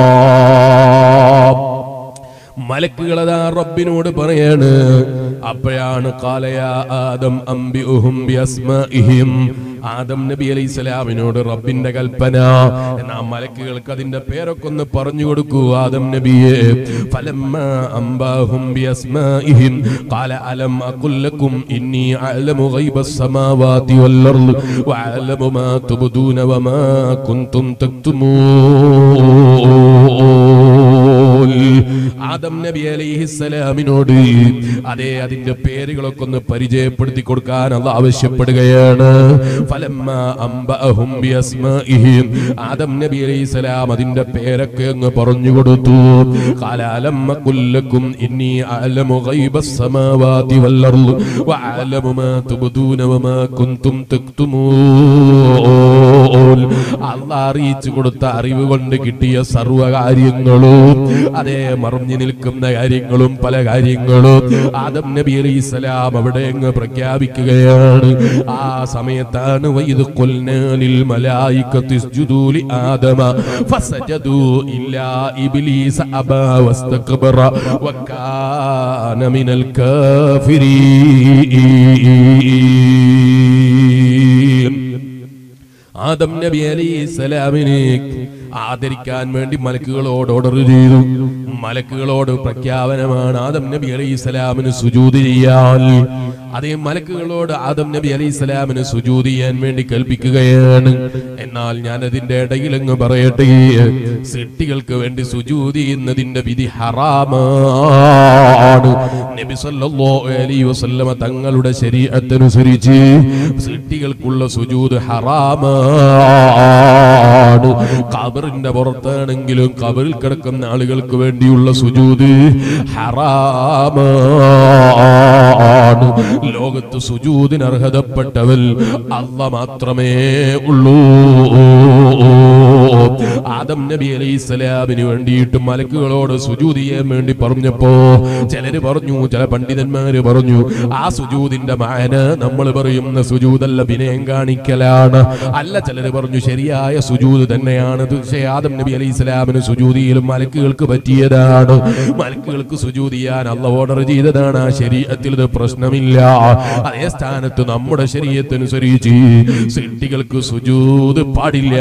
മലക്കുകളതാ റബ്ബിനോട് പറയാണ്. അപ്പോഴാണ് ഖാലയ ആദം അംബിഉഹും ബിഅസ്മാഇഹിം, ആദം നബി അലൈഹിസ്സലാമിനോട് റബ്ബിന്റെ കൽപ്പന. എന്നാ മലക്കുകൾക്ക് അതിന്റെ പേരൊക്കെ ഒന്ന് പറഞ്ഞു കൊടുക്കൂ ആദം നബിയെ. ഫലമ്മാ അംബാഹും ബിഅസ്മാഇഹിം ഖാല അലം അഖുൽ ലക്കും ഇന്നി അഅലമു ഗൈബസ് സമാവാതി വൽ അർള് വഅഅലമു മാ തുബ്ദൂന വമാ കുൻതും തക്തുമൂൻ. ആദം നബി അലൈഹിസ്സലാമിനോട് അതേ അതിന്റെ പേരുകളൊക്കെ ഒന്ന് പരിചയപ്പെടുത്തി കൊടുക്കാൻ അല്ലാഹ് ആവശ്യപ്പെടുകയാണ്. ഫലമ്മാ അംബഅഹും ബിഅസ്മാഇഹിം, ആദം നബി അലൈഹിസ്സലാം അതിന്റെ പേരൊക്കെ അങ്ങ് പറഞ്ഞു കൊടുത്തു. ഖാല അലം അഖുൽ ലക്കും ഇന്നി അഅലമു ഗൈബസ് സമാവാതി വൽ അർള് വഅഅലമു മാ തുബ്ദൂന വമാ കുൻതും തക്തുമൂൻ. അല്ലാഹ് അറിയിച്ചു കൊടുത്ത അറിവ് കൊണ്ട് കിട്ടിയ സർവ്വകാര്യങ്ങളും അതേ മറഞ്ഞു നിൽക്കുന്ന കാര്യങ്ങളും പല കാര്യങ്ങളും ആദം നബി അലൈഹിസ്സലാം അവിടെ അങ്ങ് പ്രഖ്യാപിക്കുകയാണ്. ആ സമയത്താണ് വഇദ് ഖുൽനാ ലിൽ മലായികതി ഇസ്ജുദൂ ലി ആദമ ഫസജദൂ ഇല്ലാ ഇബ്ലീസ അബാ വസ്തക്ബറ വകാന മിനൽ കാഫിരീൻ. ആദം നബി അലൈഹിസ്സലാമിനെ ആദരിക്കാൻ വേണ്ടി മലക്കുകളോട് ഓർഡർ ചെയ്തു. മലക്കുകളോട് പ്രഖ്യാപനമാണ് ആദം നബി അലൈഹിസ്സലാമിന് സുജൂദ് ചെയ്യാൻ. അതേ മലക്കുകളോട് ആദം നബി അലൈഹിസ്സലാമിന് സുജൂദ് ചെയ്യാൻ വേണ്ടി കൽപ്പിക്കുകയാണ്. എന്നാൽ ഞാൻ അതിന്റെ ഇടയിൽ അങ്ങ് പറയട്ടെ, സൃഷ്ടികൾക്ക് വേണ്ടി സുജൂദ് ചെയ്യുന്നതിന്റെ വിധി ഹറാമാണ്. നബി സല്ലല്ലാഹു അലൈഹി വസല്ലമ തങ്ങളുടെ ശരീഅത്തനുസരിച്ച് സൃഷ്ടികൾക്കുള്ള സുജൂദ് ഹറാമാണ്. ഖബറിന്റെ പുറത്താണെങ്കിലും ഖബറിൽ കിടക്കുന്ന ആളുകൾക്ക് വേണ്ടിയുള്ള സുജൂദ് ഹറാമാണ്. ലോകത്ത് സുജൂദിന് അർഹതപ്പെട്ടവൻ അല്ലാഹ് മാത്രമേ ഉള്ളൂ. ആദം നബി അലൈഹിസ്സലാമിന് വേണ്ടിയിട്ട് മലക്കുകളോട് സുജൂദ് ചെയ്യാൻ വേണ്ടി പറഞ്ഞപ്പോ ചിലര് പറഞ്ഞു, ചില പണ്ഡിതന്മാര് പറഞ്ഞു, ആ സുജൂദിന്റെ മാന നമ്മൾ പറയുന്ന സുജൂദല്ല, വിനയം കാണിക്കലാണ്. അല്ല, ചിലര് പറഞ്ഞു ശരിയായ സുജൂദ് തന്നെയാണ്. തീർച്ചയായും ആദം നബി അലൈഹിസ്സലാമിന് സുജൂദ് ചെയ്യലും മലക്കുകൾക്ക് പറ്റിയതാണ്. മലക്കുകൾക്ക് സുജൂദ് ചെയ്യാൻ അല്ലാഹ് ഓർഡർ ചെയ്തതാണ്. ആ ശരീഅത്തിൽ ഇത് പ്രശ്നമില്ല. അതേ സ്ഥാനത്ത് നമ്മുടെ ശരീഅത്തനുസരിച്ച് സൃഷ്ടികൾക്ക് സുജൂദ് പാടില്ല.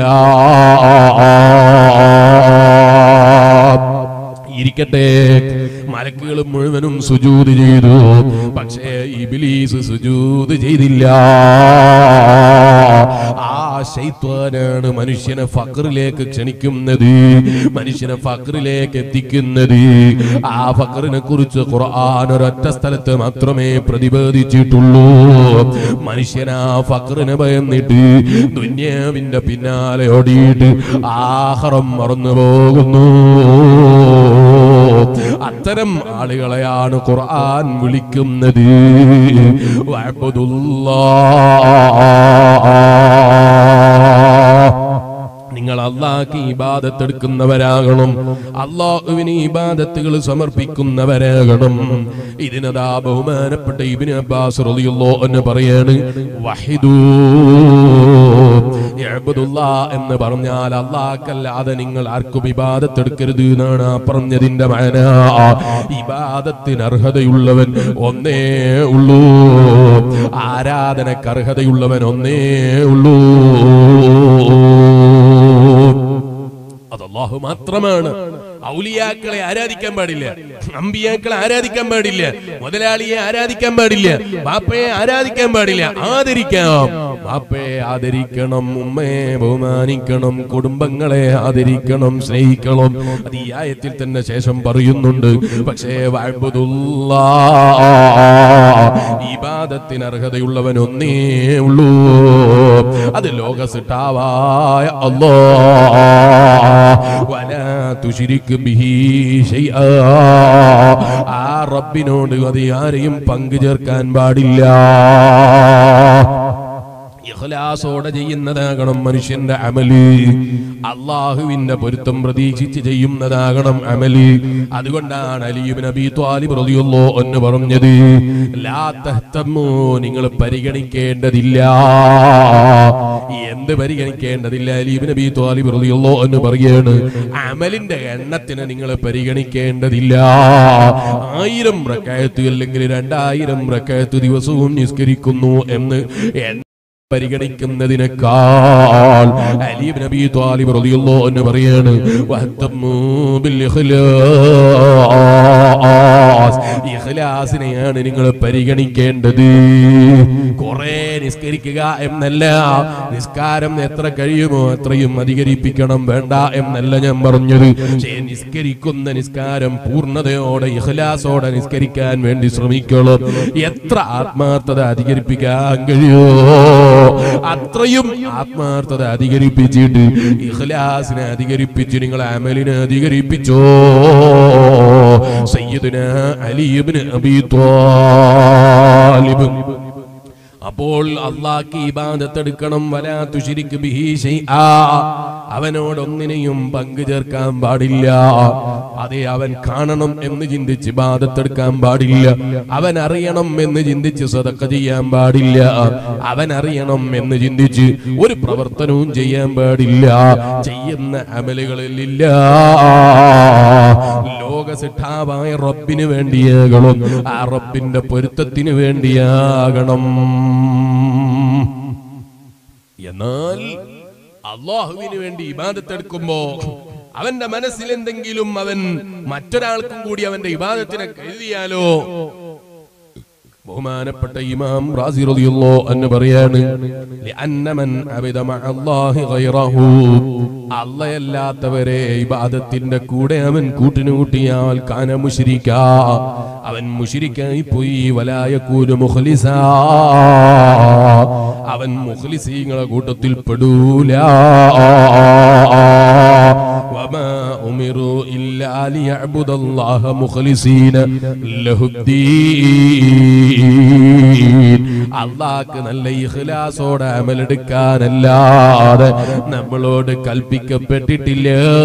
ഇരിക്കട്ടെ, മലക്കുകൾ മുഴുവനും സുജൂദ് ചെയ്തു, പക്ഷേ ഇബ്ലീസ് സുജൂദ് ചെയ്തില്ല. ആ ശൈത്വാനാണ് മനുഷ്യനെ ഫഖറിലേക്ക് ക്ഷണിക്കുന്നത്, മനുഷ്യനെ ഫഖറിലേക്ക് എത്തിക്കുന്നത്. ആ ഫഖറിനെ കുറിച്ച് ഖുർആൻ ഒരൊറ്റ സ്ഥലത്ത് മാത്രമേ പ്രതിപാദിച്ചിട്ടുള്ളൂ. മനുഷ്യൻ ആ ഫഖറിനെ ഭയന്നിട്ട് ദുനിയാവിന്റെ പിന്നാലെ ഓടിയിട്ട് ആഖിറം മറന്നു പോകുന്നു. അത്തരം ആളുകളെയാണ് ഖുർആൻ വിളിക്കുന്നത്. വഅബ്ദുല്ലാഹ്, നിങ്ങൾ അള്ളാഹ്ക്ക് ഇബാദത്ത് എടുക്കുന്നവരാകണം, അള്ളാഹുവിന് ഇബാദത്തുകൾ സമർപ്പിക്കുന്നവരാകണം. ഇതിനതാ ബഹുമാനപ്പെട്ട ഇബ്നു അബ്ബാസ് റളിയല്ലാഹു അൻഹു പറയാണ്, വഹിദൂ യഅബ്ദുല്ലാഹ് എന്ന് പറഞ്ഞാൽ അള്ളാഹ്ക്കല്ലാതെ നിങ്ങൾ ആർക്കും ഇബാദത്ത് എടുക്കരുത് എന്നാണ് ആ പറഞ്ഞതിന്റെ മഅന. ഇബാദത്തിന് അർഹതയുള്ളവൻ ഒന്നേ ഉള്ളൂ, ആരാധനക്ക് അർഹതയുള്ളവൻ ഒന്നേ ഉള്ളൂ, അത് അല്ലാഹു മാത്രമാണ്. ഔലിയാക്കളെ ആരാധിക്കാൻ പാടില്ല, അമ്പിയാക്കളെ ആരാധിക്കാൻ പാടില്ല, മുതലാളിയെ ആരാധിക്കാൻ പാടില്ല, ബാപ്പയെ ആരാധിക്കാൻ പാടില്ല. ആദരിക്കാം, ബാപ്പയെ ആദരിക്കണം, ഉമ്മയെ ബഹുമാനിക്കണം, കുടുംബങ്ങളെ ആദരിക്കണം, സ്നേഹിക്കണം. അത് ഈ ആയത്തിൽ തന്നെ ശേഷം പറയുന്നുണ്ട്. പക്ഷേ വഅബ്ദുല്ലാഹ്, ഇബാദത്തിന് അർഹതയുള്ളവൻ ഒന്നേ ഉള്ളൂ, അത് ലോകസിട്ടാവായ അല്ലാഹ്. വലാ തുശ്രിക് ബിഹി ശൈആ, ആ റബ്ബിനോട് അത് ആരെയും പങ്കു ചേർക്കാൻ പാടില്ല. ഇഖ്ലാസോടെ ചെയ്യുന്നതാകണം മനുഷ്യന്റെ അമല്, അള്ളാഹുവിന്റെ പൊരുത്തം പ്രതീക്ഷിച്ച് ചെയ്യുന്നതാകണം അമല്. അതുകൊണ്ടാണ് അലി ഇബ്നു അബീ ത്വാലിബ് റളിയല്ലാഹു അൻഹു പറഞ്ഞത്, ലാ തഹ്തമു, നിങ്ങൾ പരിഗണിക്കേണ്ടതില്ല. എന്ത് പരിഗണിക്കേണ്ടതില്ല? അലി ഇബ്നു അബീ ത്വാലിബ് റളിയല്ലാഹു അൻഹു പറയാണ്, അമലിന്റെ എണ്ണത്തിന് നിങ്ങൾ പരിഗണിക്കേണ്ടതില്ല. ആയിരം റക്അത്ത് അല്ലെങ്കിൽ രണ്ടായിരം റക്അത്ത് ദിവസവും നിസ്കരിക്കുന്നു എന്ന് പരിഗണിക്കുന്നതിനേക്കാൾ അലി ഇബ്നു അബീ ത്വാലിബ് റളിയല്ലാഹു അൻഹു പറയാണ്, വഹ്തമു ബിൽ ഇഖ്ലാസ്, ഇഖ്ലാസിനെയാണ് നിങ്ങൾ പരിഗണിക്കേണ്ടത്. കുറെ നിസ്കരിക്കുക എന്നല്ല, നിസ്കാരം എത്ര കഴിയുമോ അത്രയും അധികരിപ്പിക്കണം, വേണ്ട എന്നല്ല ഞാൻ പറഞ്ഞത്. പക്ഷേ നിസ്കരിക്കുന്ന നിസ്കാരം പൂർണ്ണതയോടെ ഇഖ്ലാസോടെ നിസ്കരിക്കാൻ വേണ്ടി ശ്രമിക്കണം. എത്ര ആത്മാർത്ഥത അധികരിപ്പിക്കാൻ കഴിയോ അത്രയും ആത്മാർത്ഥത അധികരിപ്പിച്ചിട്ട് ഇഖ്ലാസിനെ അധികരിപ്പിച്ച് നിങ്ങൾ അമലിനെ അധികരിപ്പിച്ചോ. സയ്യിദുനാ അലി ഇബ്നു അബീ ത്വാലിബ്. അപ്പോൾ അല്ലാഹ്ക്ക് ഇബാദത്ത് എടുക്കണം. വലാ തുശ്രിക് ബിഹി ശൈആ, അവനോടൊന്നിനെയും പങ്കു ചേർക്കാൻ പാടില്ല. അതെ, അവൻ കാണണം എന്ന് ചിന്തിച്ച് ഇബാദത്ത് എടുക്കാൻ പാടില്ല, അവൻ അറിയണം എന്ന് ചിന്തിച്ച് സദഖ ചെയ്യാൻ പാടില്ല, അവൻ അറിയണം എന്ന് ചിന്തിച്ച് ഒരു പ്രവർത്തനവും ചെയ്യാൻ പാടില്ല. ചെയ്യുന്ന അമലുകളിലില്ല, ലോകസിട്ടാവായ റബ്ബിന് വേണ്ടിയാകണം, ആ റബ്ബിന്റെ പൊരുത്തത്തിന് വേണ്ടിയാകണം. എന്നാൽ അല്ലാഹുവിന് വേണ്ടി ഇബാദത്ത് എടുക്കുമ്പോ അവന്റെ മനസ്സിൽ എന്തെങ്കിലും അവൻ മറ്റൊരാൾക്കും കൂടി അവന്റെ ഇബാദത്തിനെ കരുതിയാലോ, ബഹുമാനപ്പെട്ട ഇമാം റാസി റളിയല്ലാഹു അൻഹു പറയാണ്, ലഅന്ന മൻ അബദ മഅല്ലാഹി ഗൈറഹു, അല്ലാഹയല്ലാത്തവരെ ഇബാദത്തിന്റെ കൂടെ അവൻ കൂട്ടിനു കൂട്ടിയാൽ കാന മുശ്രിക്കാ, അവൻ മുശ്രിക്കായി പോയി. വലാ യകൂനു മുഖ്ലിസാ, അവൻ മുഖ്ലിസീങ്ങളുടെ കൂട്ടത്തിൽ പെടൂല. വമാ ഉമിറു ഇല്ലാ ലിയഅ്ബുദല്ലാഹ മുഖ്ലിസീന ലഹുദ്ദീൻ, അല്ലാഹ്ക്ക് നല്ല ഇഖ്ലാസോടെ അമലെടുക്കാനല്ലാതെ നമ്മളോട് കൽപ്പിക്കപ്പെട്ടിട്ടില്ല.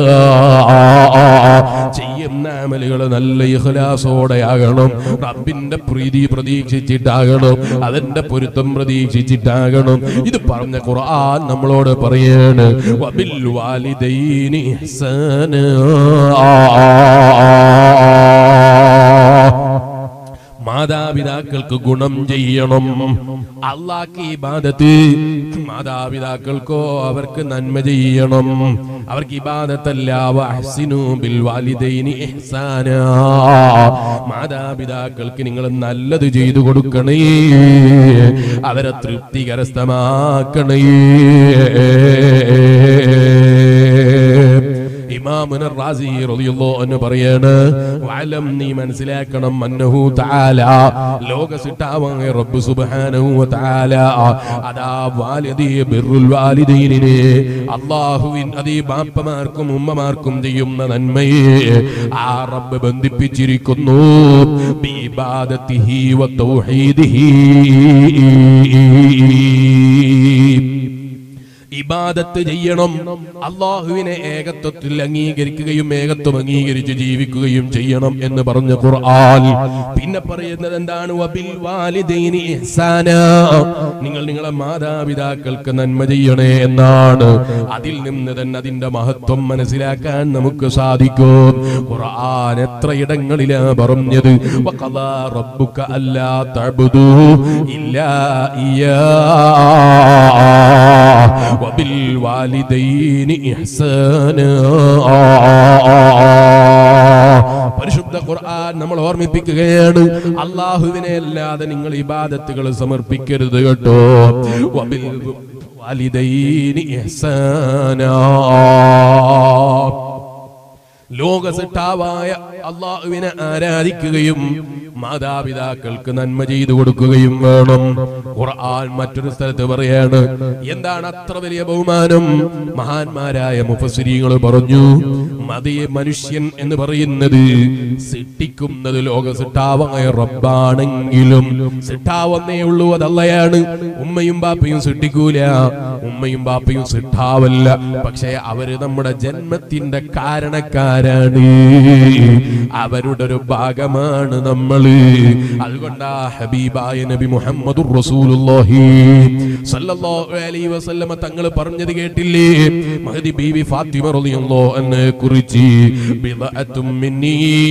ചെയ്യുന്ന അമലുകൾ നല്ല ഇഖ്ലാസോടെയാകണം, റബ്ബിന്റെ പ്രീതി പ്രതീക്ഷിച്ചിട്ടാകണം, അവന്റെ പൊരുത്തം പ്രതീക്ഷിച്ചിട്ടാകണം. ഇത് പറഞ്ഞ ഖുർആൻ നമ്മളോട് പറയാണ്, വബിൽ വാലിദൈനി ഇഹ്സാനാ, മാതാപിതാക്കൾക്ക് ഗുണം ചെയ്യണം. അല്ലാഹ്ക്ക് ഇബാദത്ത്, മാതാപിതാക്കൾക്കോ അവർക്ക് നന്മ ചെയ്യണം, അവർക്ക് ഇബാദത്തല്ല. വഅഹ്സിനു ബിൽ വാലിദൈനി ഇഹ്സാനാ, മാതാപിതാക്കൾക്ക് നിങ്ങൾ നല്ലത് ചെയ്തു കൊടുക്കണേ, അവരെ തൃപ്തി കരസ്ഥമാക്കണേ. ഇമാമുന റാസി റളിയല്ലാഹു അൻഹു പറയാണ്, വഅലം, നീ മനസ്സിലാക്കണം, അന്നഹു തആല, ലോകസിട്ടാവായ റബ്ബ് സുബ്ഹാനഹു വ തആല അദാ വാലിദി ബിർറുൽ വാലിദൈനിനെ, അല്ലാഹുവിൻ അതീ ബാപ്പമാർക്കും ഉമ്മമാർക്കും ചെയ്യുന്ന നന്മയെ ആ റബ്ബ് ബന്ധിപ്പിച്ചിരിക്കുന്നു ബിഇബാദത്തിഹി വ തൗഹീദിഹി, ഇബാദത്ത് ചെയ്യണം, അല്ലാഹുവിനെ ഏകത്വത്തിൽ അംഗീകരിക്കുകയും ഏകത്വം അംഗീകരിച്ച് ജീവിക്കുകയും ചെയ്യണം എന്ന് പറഞ്ഞ ഖുർആൻ പിന്നെ പറയുന്നത് എന്താണ്? വബിൽ വാലിദൈനി ഇഹ്സാനാ, നിങ്ങൾ നിങ്ങളെ മാതാപിതാക്കൾക്ക് നന്മ ചെയ്യണേ എന്നാണ്. അതിൽ നിന്ന് തന്നെ അതിന്റെ മഹത്വം മനസ്സിലാക്കാൻ നമുക്ക് സാധിക്കും. ഖുർആൻ എത്ര ഇടങ്ങളിലാ പറഞ്ഞത്? വഖദാ റബ്ബുക അല്ലാ തഅബുദൂ ഇല്ലാ ഇയ്യാ വബിൽ വാലിദൈനി ഇഹ്സാനാ. പരിശുദ്ധ ഖുർആൻ നമ്മൾ ഓർമ്മിപ്പിക്കുകയാണ്, അല്ലാഹുവിനെ അല്ലാതെ നിങ്ങൾ ഇബാദത്തുകൾ സമർപ്പിക്കരുത് കേട്ടോ. വബിൽ വാലിദൈനി ഇഹ്സാനാ, ലോകസൃഷ്ടാവായ അല്ലാഹുവിനെ ആരാധിക്കുകയും മാതാപിതാക്കൾക്ക് നന്മ ചെയ്തു കൊടുക്കുകയും വേണം. ഖുർആൻ മറ്റൊരു സ്ഥലത്ത് പറയാണ്, എന്താണ് അത്ര വലിയ ബഹുമാനം? മഹാന്മാരായ മുഫസ്സിരീങ്ങൾ പറഞ്ഞു, മതിയ മനുഷ്യൻ എന്ന് പറയുന്നത് സൃഷ്ടിക്കുന്നത് ലോകസൃഷ്ടാവായ റബ്ബാണെങ്കിലും സൃഷ്ടാവന്നേ ഉള്ളൂ, അതല്ലയാണ്. ഉമ്മയും ബാപ്പയും സൃഷ്ടിക്കൂല, ഉമ്മയും ബാപ്പയും സൃഷ്ടാവല്ല, പക്ഷെ അവര് നമ്മുടെ ജന്മത്തിന്റെ കാരണക്കാരാണ്, അവരുടെ ഒരു ഭാഗമാണ് നമ്മൾ. അതുകൊണ്ടാ ഹബീബായ നബി മുഹമ്മദുർ റസൂലുള്ളാഹി സ്വല്ലല്ലാഹു അലൈഹി വസല്ലമ തങ്ങൾ പറഞ്ഞത് കേട്ടില്ലേ? മഹദി ബീവി ഫാത്തിമ റളിയല്ലാഹു അൻഹയെ കുറിച്ച്, ബിദഅത്തും മിന്നീ,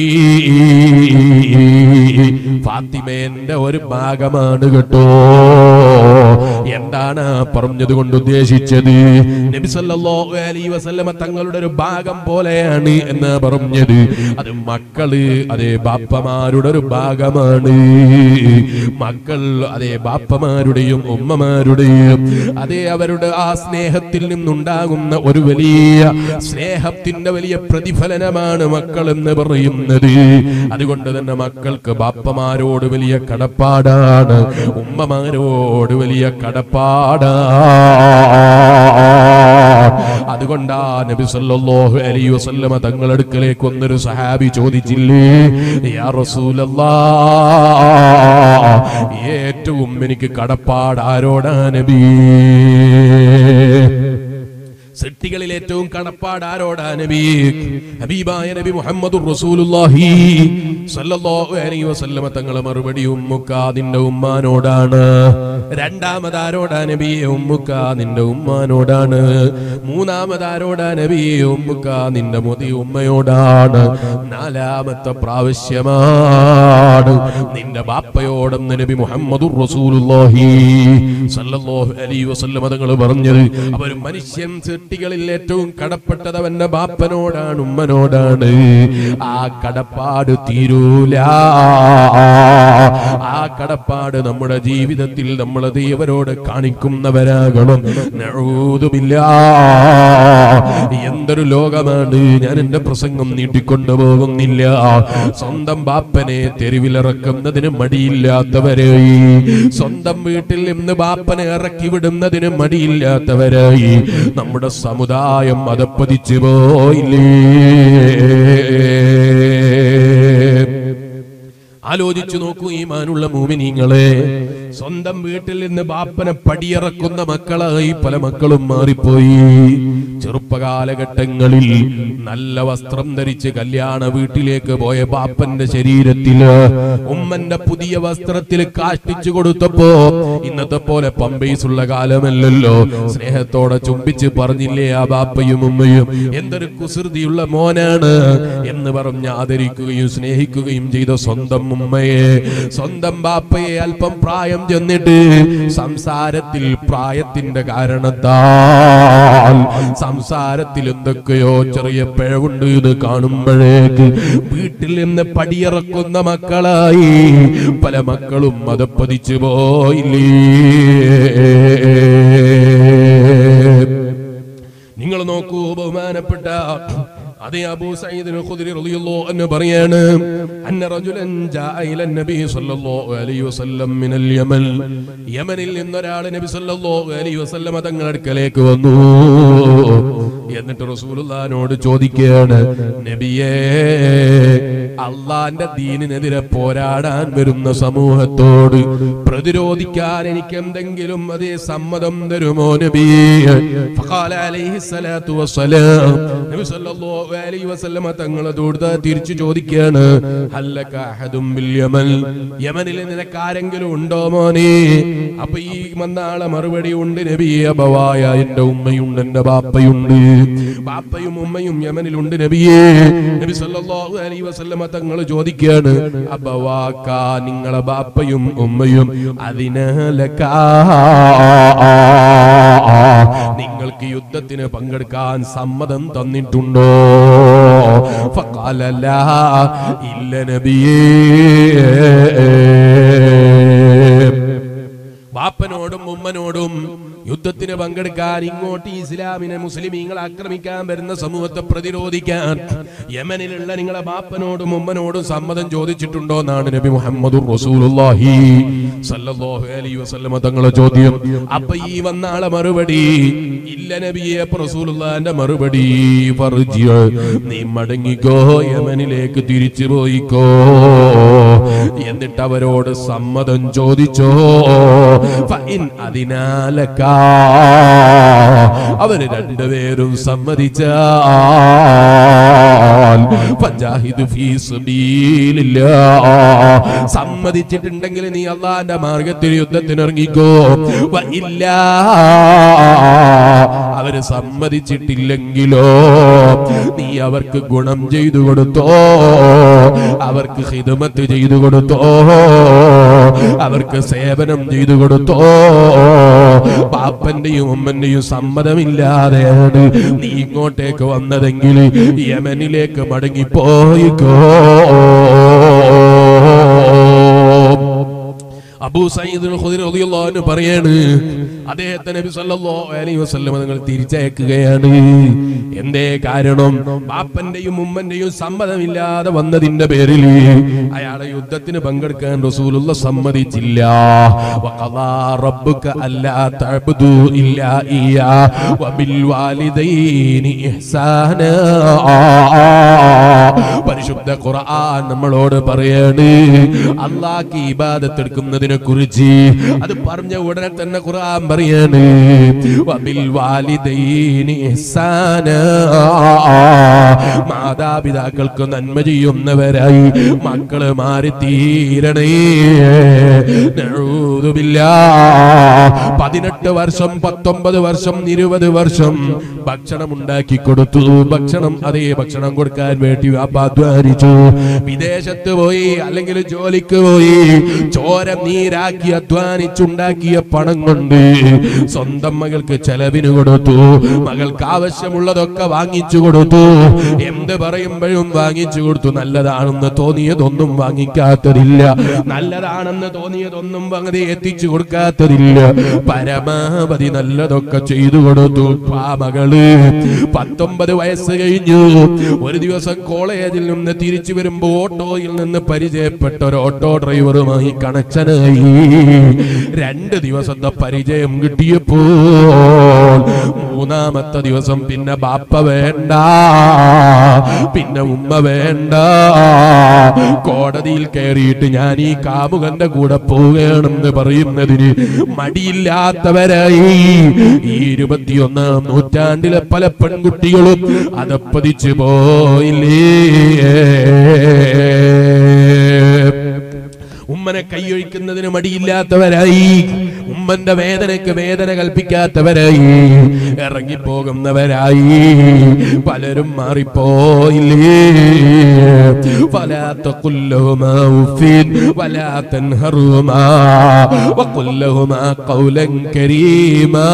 ഫാത്തിമയുടെ ഒരു ഭാഗമാണ് കേട്ടോ. എന്താണ് പറഞ്ഞത് കൊണ്ട് ഉദ്ദേശിച്ചത്? നബി സല്ലല്ലാഹു അലൈഹി വസല്ലമ തങ്ങളുടെ ഒരു ഭാഗം പോലെയാണ് എന്ന് പറഞ്ഞത്. അത് മക്കള് അതേ ബാപ്പമാരുടെ ഒരു ഭാഗമാണ്. മക്കൾ അതേ ബാപ്പമാരുടെയും ഉമ്മമാരുടെയും അതേ അവരുടെ ആ സ്നേഹത്തിൽ നിന്നുണ്ടാകുന്ന ഒരു വലിയ സ്നേഹത്തിന്റെ വലിയ പ്രതിഫലനമാണ് മക്കൾ എന്ന് പറയുന്നത്. അതുകൊണ്ട് തന്നെ മക്കൾക്ക് ബാപ്പമാരോട് വലിയ കടപ്പാടാണ്, ഉമ്മമാരോട് വലിയ കടപ്പാടാണ്. അതുകൊണ്ടാ നബി സല്ലല്ലാഹു അലൈഹി വസല്ലമ തങ്ങളുടെ അടുക്കലേക്ക് ഒന്നൊരു സഹാബി ചോദിച്ചില്ലേ, യാ റസൂലല്ലാഹ്, ഏറ്റവും എനിക്ക് കടപ്പാട് ആരോടാ നബി? സൃഷ്ടികളിൽ ഏറ്റവും കടപ്പാട് ആരോടാ നബി? ഹബീബായ നബി മുഹമ്മദുർ റസൂലുള്ളാഹി സ്വല്ലല്ലാഹു അലൈഹി വസല്ലമ തങ്ങളെ മറുപടി ഉമ്മുക്ക, നിന്റെ ഉമ്മാനോടാണ്. രണ്ടാമത് ആരോടാ നബി? ഉമ്മുക്ക, നിന്റെ ഉമ്മാനോടാണ്. മൂന്നാമത് ആരോടാ നബി? ഉമ്മുക്ക, നിന്റെ മുതി ഉമ്മയോടാണ്. നാലാമത്തെ പ്രാവശ്യമാണ് നിന്റെ ബാപ്പയോടെന്ന് നബി മുഹമ്മദുർ റസൂലുള്ളാഹി സ്വല്ലല്ലാഹു അലൈഹി വസല്ലമ തങ്ങൾ പറഞ്ഞത്. അവർ മനുഷ്യൻ സൃഷ്ടികളിൽ ഏറ്റവും കടപ്പെട്ടത് അവന്റെ ബാപ്പനോടാണ്, ഉമ്മനോടാണ്. ആ കടപ്പാട് തീരൂല. ആ കടപ്പാട് നമ്മുടെ ജീവിതത്തിൽ നമ്മൾ ദൈവരോട് കാണിക്കുന്നവരാകണം. നഊദു ബില്ലാഹ്, എന്തൊരു ലോകമാണ്! ഞാൻ എന്റെ പ്രസംഗം നീട്ടിക്കൊണ്ടു പോകുന്നില്ല. സ്വന്തം ബാപ്പനെ തെരുവിലിറക്കുന്നതിന് മടിയില്ലാത്തവരായി, സ്വന്തം വീട്ടിൽ നിന്ന് ബാപ്പനെ ഇറക്കി വിടുന്നതിന് മടിയില്ലാത്തവരായി നമ്മുടെ സമുദായം അതപ്പതിച്ചു പോയില്ലേ? ആലോചിച്ചു നോക്കൂ ഈമാനുള്ള മുഅ്മിനീങ്ങളെ, സ്വന്തം വീട്ടിൽ നിന്ന് ബാപ്പനെ പടിയിറക്കുന്ന മക്കളായി പല മക്കളും മാറിപ്പോയി. ചെറുപ്പകാലഘട്ടങ്ങളിൽ നല്ല വസ്ത്രം ധരിച്ച് കല്യാണ വീട്ടിലേക്ക് പോയ ബാപ്പന്റെ ശരീരത്തില് ഉമ്മന്റെ പുതിയ വസ്ത്രത്തിൽ കാഷ്ടിച്ചു കൊടുത്തപ്പോ ഇന്നത്തെ പോലെ പമ്പേഴ്സുള്ള കാലമല്ലല്ലോ, സ്നേഹത്തോടെ ചുംബിച്ച് പറഞ്ഞില്ലേ ആ ബാപ്പയും ഉമ്മയും, എന്തൊരു കുസൃതിയുള്ള മോനാണ് എന്ന് പറഞ്ഞ് ആദരിക്കുകയും സ്നേഹിക്കുകയും ചെയ്ത സ്വന്തം ഉമ്മയെ, സ്വന്തം ബാപ്പയെ അല്പം പ്രായം ചെന്നിട്ട് സംസാരത്തിൽ പ്രായത്തിന്റെ കാരണത്താൽ സംസാരത്തിൽ എന്തൊക്കെയോ ചെറിയ പിഴവുണ്ട് എന്ന് കാണുമ്പോഴേക്ക് വീട്ടിൽ നിന്ന് പടിയിറക്കുന്ന മക്കളായി പല മക്കളും മതപ്പതിച്ചു പോയില്ലേ? നിങ്ങൾ നോക്കൂ, ബഹുമാനപ്പെട്ട അതേ അബൂ സഈദ് ഖുദരി റളിയല്ലാഹു അൻഹു പറയാണ്, അന്ന റജുലൻ ജാഅ ഇല നബി സല്ലല്ലാഹു അലൈഹി വസല്ലം മിനൽ യമൻ, യമനിൽ നിന്നൊരാൾ നബി സല്ലല്ലാഹു അലൈഹി വസല്ലം തങ്ങളുടെ അടുക്കലേക്ക് വന്നു. എന്നിട്ട് റസൂലുള്ളാഹിനോട് ചോദിക്കുകയാണ്, നബിയേ, അള്ളാന്റെ ദീനിനെതിരെ പോരാടാൻ വരുന്ന സമൂഹത്തോട് പ്രതിരോധിക്കാൻ എനിക്ക് എന്തെങ്കിലും അതേ സമ്മതം തരുമോ നബിയേ? ഫഖാല അലൈഹി സ്വലാത്തു വസ്സലാം, നബി സല്ലല്ലാഹു അലൈഹി വസല്ലമ തങ്ങളോട് തിരിച്ചു ചോദിക്കുകയാണ്, ഹല്ലക അഹദും ബിൽ യമൻ, യമനിൽ നിനക്ക് ആരെങ്കിലും ഉണ്ടോ മോനെ? അപ്പൊ ഈ വന്നാളെ മറുപടി, ഉണ്ട് നബിയെ, അബവായ, എന്റെ ഉമ്മയുണ്ട്, എന്റെ ബാപ്പയുണ്ട്, ബാപ്പയും ഉമ്മയും യമനിലുണ്ട് നബിയേ. നബി സല്ലല്ലാഹു അലൈഹി വസല്ലമ തങ്ങൾ ചോദിക്കുകയാണ്, അബവാക, നിങ്ങളെ ബാപ്പയും ഉമ്മയും അതിനലക, നിങ്ങൾക്ക് യുദ്ധത്തിന് പങ്കെടുക്കാൻ സമ്മതം തന്നിട്ടുണ്ടോ? ഫഖാല ലാ, ഇല്ല നബിയേ. ബാപ്പനോടും ഉമ്മനോടും യുദ്ധത്തിന് പങ്കെടുക്കാൻ, ഇങ്ങോട്ട് ഇസ്ലാമിനെ മുസ്ലിമീങ്ങളെ ആക്രമിക്കാൻ വരുന്ന സമൂഹത്തെ പ്രതിരോധിക്കാൻ യമനിലുള്ള നിങ്ങളെ ബാപ്പനോടും ഉമ്മനോടും സമ്മതം ചോദിച്ചിട്ടുണ്ടോ എന്നാണ് നബി മുഹമ്മദുർ റസൂലുള്ളാഹി സല്ലല്ലാഹു അലൈഹി വസല്ലം തങ്ങളുടെ ചോദ്യം. അപ്പൊ ഈ വന്നാളെ മറുപടി, ഇല്ല നബിയെ. റസൂലുള്ളാഹിന്റെ മറുപടി, ഫർജി, നീ മടങ്ങിക്കോ, യമനിലേക്ക് തിരിച്ചു പോയിക്കോ, എന്നിട്ട് അവരോട് സമ്മതം ചോദിച്ചോ. ഫഇൻ അതിനാലക, അവര് രണ്ടുപേരും സമ്മതിച്ചാൽ ഫജാഹിദു ഫീ സബീലില്ലാഹ്, സമ്മതിച്ചിട്ടുണ്ടെങ്കിൽ നീ അല്ലാഹുവിന്റെ മാർഗത്തിൽ യുദ്ധത്തിന് ഇറങ്ങിക്കോ. വഇല്ലാ, അവര് സമ്മതിച്ചിട്ടില്ലെങ്കിലോ നീ അവർക്ക് ഗുണം ചെയ്തു കൊടുത്തോ, അവർക്ക് ഖിദ്മത്ത് ചെയ്തു കൊടുത്തോ, അവർക്ക് സേവനം ചെയ്തു കൊടുത്തോ. ബാപ്പന്റെയും ഉമ്മന്റെയും സമ്മതമില്ലാതെയാണ് നീ ഇങ്ങോട്ടേക്ക് വന്നതെങ്കിൽ യമനിലേക്ക് മടങ്ങിപ്പോയിക്കോ. അബൂ സഈദ് അൽ ഖുദരി റളിയല്ലാഹു അൻഹു പറയാണ്, അദ്ദേഹത്തെ നബി സല്ലല്ലാഹു അലൈഹി വസല്ലം തങ്ങൾ തിരിച്ചയക്കുകയാണ്. എന്തേ കാരണം? ബാപ്പന്റെയും ഉമ്മന്റെയും സമ്മതമില്ലാതെ വന്നതിന്റെ പേരിൽ അയാളെ യുദ്ധത്തിന് പങ്കെടുക്കാൻ റസൂലുള്ളാഹി സമ്മതിച്ചില്ല. വഖദാ റബ്ബുക അല്ലാ തഅബ്ദു ഇല്ലാ ഇയ്യാ വബിൽ വാലിദൈനി ഇഹ്സാനാ. പരിശുദ്ധ ഖുർആൻ നമ്മളോട് പറയാണ്, അല്ലാഹ്ക്ക് ഇബാദത്ത് എടുക്കുന്നതിനെ കുറിച്ച്. അത് പറഞ്ഞ ഉടനെ തന്നെ ഖുർആൻ പറയാണ്, വബിൽ വാലിദൈനി ഇഹ്സാനാ, മാതാപിതാക്കൾക്ക് നന്മ ചെയ്യുന്നവരായി മക്കള് മാറി തീരണേ. നഊദു ബില്ലാഹ്. പതിനെട്ട് വർഷം, പത്തൊമ്പത് വർഷം, ഇരുപത് വർഷം ഭക്ഷണം ഉണ്ടാക്കി കൊടുത്തു. ഭക്ഷണം, അതേ ഭക്ഷണം കൊടുക്കാൻ വേണ്ടി അധ്വാനിച്ചു. വിദേശത്ത് പോയി, അല്ലെങ്കിൽ ജോലിക്ക് പോയി, ചോര നീരാക്കി അധ്വാനിച്ചുണ്ടാക്കിയ പണം കൊണ്ട് സ്വന്തം മകൾക്ക് ചെലവിന് കൊടുത്തു. മകൾക്ക് ആവശ്യമുള്ളതൊക്കെ വാങ്ങിച്ചു കൊടുത്തു. എന്ത് പറയുമ്പോഴും വാങ്ങിച്ചു കൊടുത്തു. നല്ലതാണെന്ന് തോന്നിയതൊന്നും വാങ്ങിക്കാത്തതില്ല, നല്ലതാണെന്ന് തോന്നിയതൊന്നും അങ്ങനെ എത്തിച്ചു കൊടുക്കാത്തതില്ല. പരമാവധി നല്ലതൊക്കെ ചെയ്തു കൊടുത്തു. ആ മകള് പത്തൊമ്പത് വയസ്സ് കഴിഞ്ഞു. ഒരു ദിവസം കോളേജിൽ നിന്ന് തിരിച്ചു വരുമ്പോ ഓട്ടോയിൽ നിന്ന് പരിചയപ്പെട്ട ഒരു ഓട്ടോ ഡ്രൈവറുമായി കണക്ഷനായി. രണ്ട് ദിവസത്തെ പരിചയം കിട്ടിയപ്പോൾ മൂന്നാമത്തെ ദിവസം പിന്നെ ബാപ്പ വേണ്ട, പിന്നെ ഉമ്മ വേണ്ട. കോടതിയിൽ കയറിയിട്ട് ഞാൻ ഈ കാമുകന്റെ കൂടെ പോവുകയാണെന്ന് പറയുന്നതിന് മടിയില്ലാത്തവരായി ഈ ഇരുപത്തിയൊന്നാം നൂറ്റാണ്ടിലെ പല പെൺകുട്ടികളും അതപ്പതിച്ചു പോയില്ലേ. ഉമ്മനെ കൈയൊഴിക്കുന്നതിന് മടിയില്ലാത്തവരായി, ഉമ്മന്റെ വേദനയ്ക്ക് വേദന കൽപ്പിക്കാത്തവരായി ഇറങ്ങിപ്പോകുന്നവരായി പലരും മാറിപ്പോയില്ലേ. ഫലാ തഖുൽ ലഹുമാ ഉഫിൻ വലാ തൻഹറുമാ വഖുൽ ലഹുമാ ഖൗലൻ കരീമാ.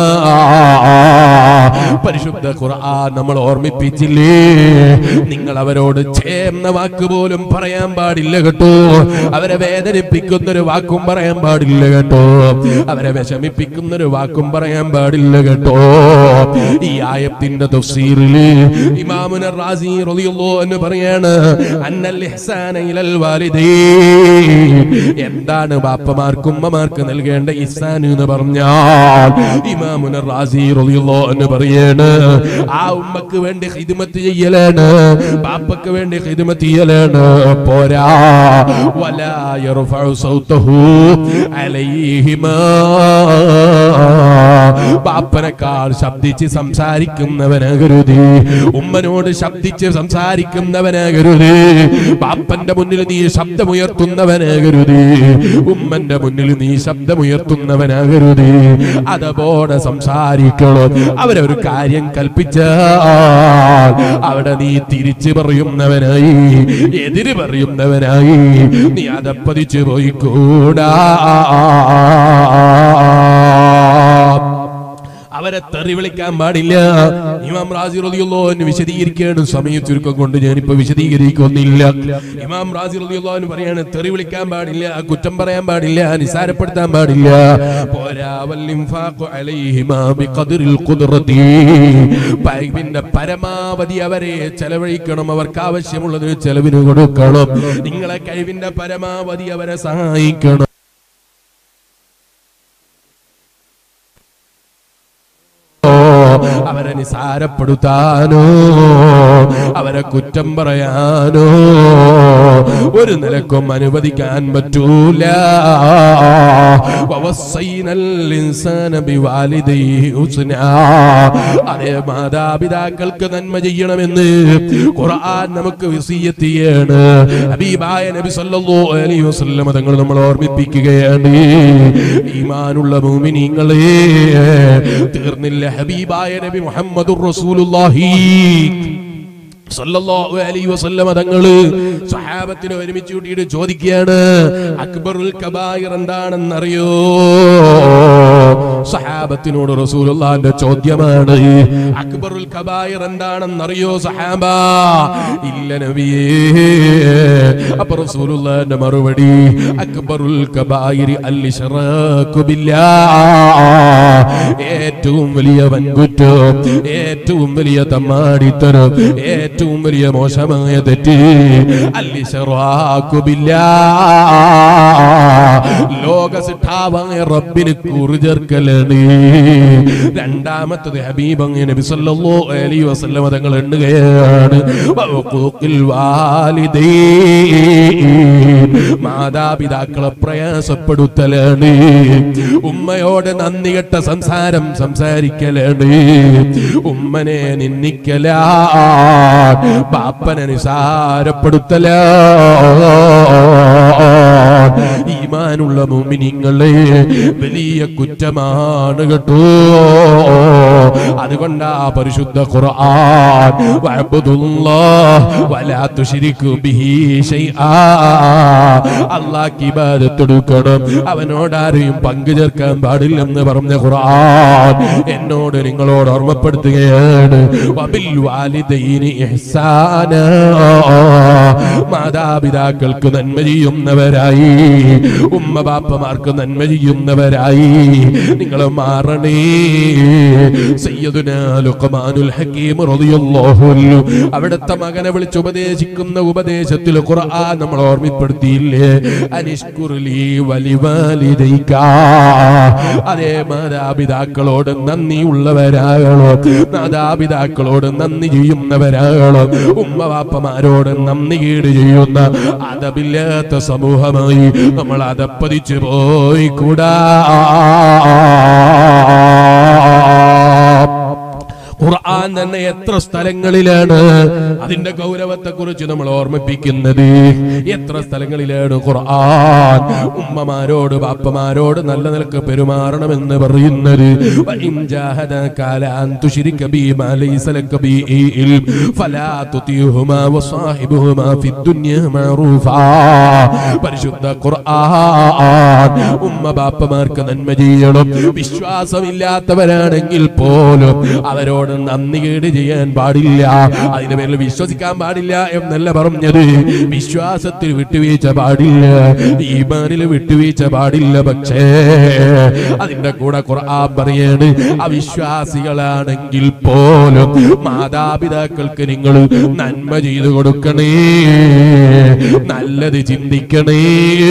പരിശുദ്ധ ഖുർആൻ നമ്മൾ ഓർമ്മിപ്പിച്ചില്ലേ, നിങ്ങൾ അവരോട് ചേർന്ന വാക്ക് പോലും പറയാൻ പാടില്ല കേട്ടോ. അവരെ വേദനിപ്പിക്കുന്നൊരു വാക്കും പറയാൻ പാടില്ല കേട്ടോ. അവരെ വിഷമിപ്പിക്കുന്ന ഒരു വാക്കും പറയാൻ പാടില്ല കേട്ടോ. ഈ ആയത്തിന്റെ തഫ്സീറില് ഇമാമുന റാസി റളിയല്ലാഹു അൻഹു പറയാണ് അന്നൽ ഇഹ്സാന ഇലൽ വാലിദൈൻ, എന്താണ് ബാപ്പമാർക്കും ഉമ്മമാർക്ക് നൽകേണ്ട ഇഹ്സാൻ എന്ന് പറഞ്ഞാൽ ഇമാമുന റാസി റളിയല്ലാഹു അൻഹു പറയാണ് ആ ഉമ്മക്ക് വേണ്ടി ഖിദ്മത്ത് ചെയ്യലാണ്, ബാപ്പക്ക് വേണ്ടി ഖിദ്മത്ത് ചെയ്യലാണ്. പോരാ വലാ യർഫഉ സൗതഹു അലൈഹിമാ, ബാപ്പനേക്കാൾ ശബ്ദിച്ച് സംസാരിക്കുന്നവനാകരുത്, ഉമ്മനോട് ശബ്ദിച്ച് സംസാരിക്കുന്നവനാകരുത്, ബാപ്പന്റെ മുന്നിൽ നീ ശബ്ദമുയർത്തുന്നവനാകരുത്, ഉമ്മന്റെ മുന്നിൽ നീ ശബ്ദമുയർത്തുന്നവനാകരുത്. അതോടെ സംസാരിക്കണം. അവരൊരു കാര്യം കൽപ്പിച്ചാൽ അവിടെ നീ തിരിച്ചു പറയുന്നവനായി, എതിര് പറയുന്നവനായി നീ അതപ്പതിച്ചു പോയിക്കൂടാ. അവരെ തെറി വിളിക്കാൻ പാടില്ല. ഇമാം റാസി റളിയല്ലാഹു അൻഹു വിശദീകരിക്കുകയാണ്, സമയ ചുരുക്കം കൊണ്ട് ഞാനിപ്പോ വിശദീകരിക്കുന്നില്ല. ഇമാം റാസി റളിയല്ലാഹു അൻഹു പറയാണ് തെറി വിളിക്കാൻ പാടില്ല, കുറ്റം പറയാൻ പാടില്ല, നിസാരപ്പെടുത്താൻ പാടില്ല. പോരാ വൽ ഇൻഫാഖു അലൈഹിമാ ബിഖദ്രിൽ ഖുദ്റതി, പിന്നെ പരമാവധി അവരെ ചെലവഴിക്കണം, അവർക്ക് ആവശ്യമുള്ളതിന് ചെലവിന് കൊടുക്കണം, നിങ്ങളെ കഴിവിന്റെ പരമാവധി അവരെ സഹായിക്കണം. അവരെ നിസാരപ്പെടുത്താനോ അവരെ കുറ്റം പറയാനോ ഒരു നിലക്കും അനുവദിക്കാൻ പറ്റൂല. അതേ മാതാപിതാക്കൾക്ക് നന്മ ചെയ്യണമെന്ന് ഖുർആൻ നമുക്ക് വസിയ്യത്ത് ചെയ്യാണ്. ഹബീബായ നബി സല്ലല്ലാഹു അലൈഹി വസല്ലം തങ്ങൾ നമ്മൾ ഓർമ്മിപ്പിക്കുകയാണ്, ഈമാനുള്ള മുഅ്മിനീങ്ങളെ തീർന്നില്ല. ഹബീബായ നബി മുഹമ്മദുർ റസൂലുള്ളാഹി സല്ലല്ലാഹു അലൈഹി വസല്ലം തങ്ങള് സ്വഹാബത്തിനെ ഒരുമിച്ച് കൂട്ടിയിട്ട് ചോദിക്കുകയാണ്, അക്ബറുൽ കബായിർ എന്താണെന്നറിയോ? സഹാബത്തിനോട് റസൂലുള്ളാഹിന്റെ ചോദ്യമാണ്, അക്ബറുൽ കബായിർ എന്താണെന്നറിയോ സഹാബ? ഇല്ല നബിയേ. അപ്പോൾ റസൂലുള്ളാഹിന്റെ മറുപടി, അക്ബറുൽ കബായിർ അൽ ഇശ്റാകു ബില്ലാഹ്, ഏറ്റവും വലിയ വൻകുറ്റം, ഏറ്റവും വലിയ തമ്മാടിത്തരം, ഏറ്റവും വലിയ മോശമായ തെറ്റ് അൽ ഇശ്റാകു ബില്ലാഹ്, ലോക സിദ്ധാവായ റബ്ബിനെ കൂറുചേർക്കലാണ്. രണ്ടാമത്തത് ഹബീബ് നബി സല്ലല്ലാഹു അലൈഹി വസല്ലം തങ്ങൾ എണ്ണുകയാണ്, വഖൂഖിൽ വാലിദൈൻ, മാതാപിതാക്കളെ പ്രയാസപ്പെടുത്തലാണ്, ഉമ്മയോട് നന്ദി കെട്ട സംസാരം സംസാരിക്കലാണ്, ഉമ്മനെ നിന്ദിക്കലാണ്, ബാപ്പനെ നിസാരപ്പെടുത്തലാണ്. ഈമാനുള്ള മുഅ്മിനീങ്ങളെ വലിയ കുറ്റമാണ് കേട്ടോ. അതുകൊണ്ടാ പരിശുദ്ധ ഖുർആൻ വഅബ്ദുല്ലാഹ് വലാ തുശ്രികു ബിഹി ശൈആ, അല്ലാഹുവിനെ ഇബാദത്ത് എടുക്കണം, അവനോട് ആരെയും പങ്കു ചേർക്കാൻ പാടില്ലെന്ന് പറഞ്ഞ ഖുർആൻ എന്നോട് നിങ്ങളോട് ഓർമ്മപ്പെടുത്തുകയാണ്. വബിൽ വാലിദൈനി ഇഹ്സാനാ, മാതാപിതാക്കൾക്ക് നന്മ ചെയ്യുന്നവരായി, ഉമ്മ ബാപ്പമാർക്ക് നന്മ ചെയ്യുന്നവരായി നിങ്ങൾ മാറണേ. സയ്യിദുനാ ലുഖ്മാനുൽ ഹകീം റളിയല്ലാഹു അൻഹു അവിടുത്തെ മകനെ വിളിച്ച് ഉപദേശിക്കുന്ന ഉപദേശത്തിൽ ഖുർആൻ നമ്മൾ ഓർമ്മപ്പെടുത്തിയില്ലേ, അനിഷ്കുർലി വലിവാലിദൈക, അതേ മാതാപിതാക്കളോട് നന്ദിയുള്ളവരാകണം, മാതാപിതാക്കളോട് നന്ദി ചെയ്യുന്നവരാകണം. ഉമ്മ ബാപ്പമാരോട് നന്ദി കേട് ചെയ്യുന്ന അതബില്ലാത്ത സമൂഹമായി നമ്മൾ അതപ്പതിച്ചു പോയി കൂടാ. ഖുർആൻ തന്നെ എത്ര സ്ഥലങ്ങളിലാണ് അതിന്റെ ഗൗരവത്തെ കുറിച്ച് നമ്മൾ ഓർമ്മിപ്പിക്കുന്നത്? എത്ര സ്ഥലങ്ങളിലാണ് ഖുർആൻ ഉമ്മമാരോട് ബാപ്പമാരോട് നല്ല നിലക്ക് പെരുമാറണമെന്ന് പറയുന്നത്? പരിശുദ്ധ ഖുർആൻ ഉമ്മ ബാപ്പമാർക്ക് നന്മ ചെയ്യണം. വിശ്വാസമില്ലാത്തവരാണെങ്കിൽ പോലും അവരോട് നന്ദി കേട് ചെയ്യാൻ പാടില്ല, അതിന്റെ പേരിൽ വിശ്വസിക്കാൻ പാടില്ല എന്നല്ല പറഞ്ഞത്. വിശ്വാസത്തിൽ വിട്ടുവീഴ്ച പാടില്ല, ഈമാനിൽ വിട്ടുവീഴ്ച പാടില്ല. പക്ഷേ അതിന്റെ കൂടെ ഖുർആൻ പറയാണ്, അവിശ്വാസികളാണെങ്കിൽ പോലും മാതാപിതാക്കൾക്ക് നിങ്ങൾ നന്മ ചെയ്തു കൊടുക്കണേ, നല്ലത് ചിന്തിക്കണേ.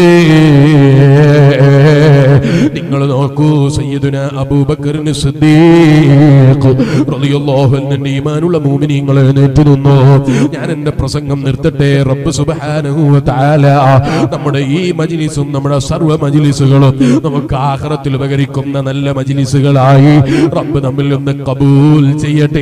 നിങ്ങൾ നോക്കൂ, സയ്യിദുനാ അബൂബക്കറിന് സിദ്ദീഖ് റളിയല്ലാഹു അൻഹു ഈമാനുള്ള മുഅ്മിനീങ്ങൾ എഴുന്നേറ്റ് നിന്നു. ഞാൻ എന്റെ പ്രസംഗം നിർത്തട്ടെ. റബ്ബ് സുബ്ഹാനഹു വ തആല നമ്മുടെ ഈ മജ്ലിസും നമ്മുടെ സർവ്വ മജ്ലിസുകളും നമുക്ക് ആഖിറത്തിൽ ഉപകരിക്കുന്ന നല്ല മജ്ലിസുകളായി റബ്ബ് നമ്മിൽ നിന്ന് ഖബൂൽ ചെയ്യട്ടെ.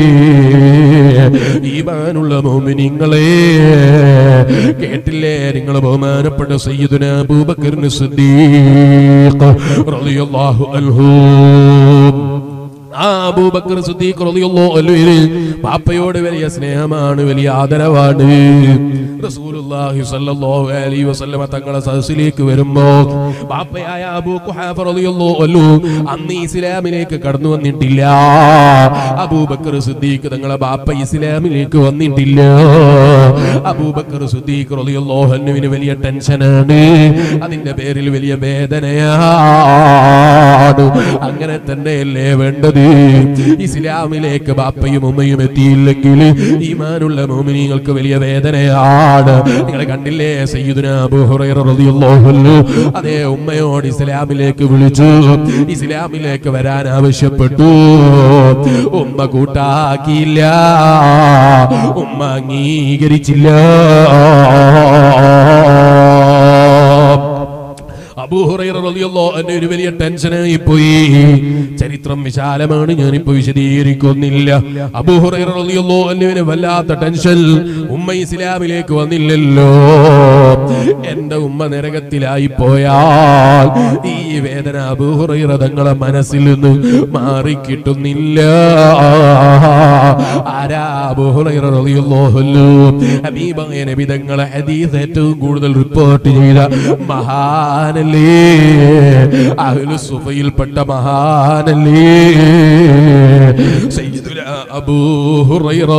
ഈമാനുള്ള മുഅ്മിനീങ്ങളെ, കേട്ടില്ലേ നിങ്ങൾ ബഹുമാനപ്പെട്ട സയ്യിദുനാ അബൂബക്കറിന് സിദ്ദീഖ് റളിയല്ലാഹു അൻഹു. ആ അബൂബക്കർ സിദ്ദീഖ് റളിയല്ലാഹു അൻഹു പാപ്പയോട് വലിയ സ്നേഹമാണ്, വലിയ ആദരവാണ്. റസൂലുള്ളാഹി സ്വല്ലല്ലാഹു അലൈഹി വസല്ലമ തങ്ങളെ സദസ്സിലേക്ക് വരുമ്പോൾ പാപ്പയായ അബൂ ഖുഹാഫ റളിയല്ലാഹു അൻഹു അന്ന് ഇസ്ലാമിലേക്ക് കടന്നു വന്നിട്ടില്ല. അബൂബക്കർ സിദ്ദീഖ് തങ്ങളെ ബാപ്പ ഇസ്ലാമിലേക്ക് വന്നിട്ടില്ല. അബൂബക്കർ സിദ്ദീഖ് റളിയല്ലാഹു അൻഹുവിന് വലിയ ടെൻഷനാണ്, അതിന്റെ പേരിൽ വലിയ വേദനയാണ്. അങ്ങനെ തന്നെയല്ലേ വേണ്ടത്. ഇസ്ലാമിലേക്ക് ബാപ്പയും ഉമ്മയും എത്തിയില്ലെങ്കിൽ ഈമാനുള്ള മുഅ്മിനീങ്ങൾക്ക് വലിയ വേദനയാണ്. നിങ്ങൾ കണ്ടില്ലേ, സയ്യിദുനാ അബൂ ഹുറൈറ റളിയല്ലാഹു അൻഹു അതേ ഉമ്മയോട് ഇസ്ലാമിലേക്ക് വിളിച്ചു, ഇസ്ലാമിലേക്ക് വരാൻ ആവശ്യപ്പെട്ടു. ഉമ്മ കൂട്ടാക്കിയില്ല, ഉമ്മ അംഗീകരിച്ചില്ല. അബൂ ഹുറൈറ റളിയല്ലാഹു അൻഹു ഒരു വലിയ ടെൻഷനായി പോയി. ചരിത്രം വിശാലമാണ്, ഞാനിപ്പോ വിശദീകരിക്കുന്നില്ല. അബൂ ഹുറൈറ റളിയല്ലാഹു അൻഹുവിന് വല്ലാത്ത ടെൻഷൻ. ഉമ്മ ഇസ്ലാമിലേക്ക് വന്നില്ലല്ലോ, എന്റെ ഉമ്മ നരകത്തിലായി പോയാൽ ഈ വേദന അബൂ ഹുറൈറ തങ്ങളെ മനസ്സിൽ നിന്ന് മാറിക്കിട്ടുന്നില്ല. ആരാ അബൂ ഹുറൈറ റളിയല്ലാഹു അൻഹു? ഹബീബായ നബി തങ്ങളെ ഹദീസ് ഏറ്റവും കൂടുതൽ റിപ്പോർട്ട് ചെയ്ത മഹാനല്ലേ, അഹ്ലു സുഫയിൽപ്പെട്ട മഹാനല്ലേ സയ്യിദുനാ അബൂ ഹുറൈറ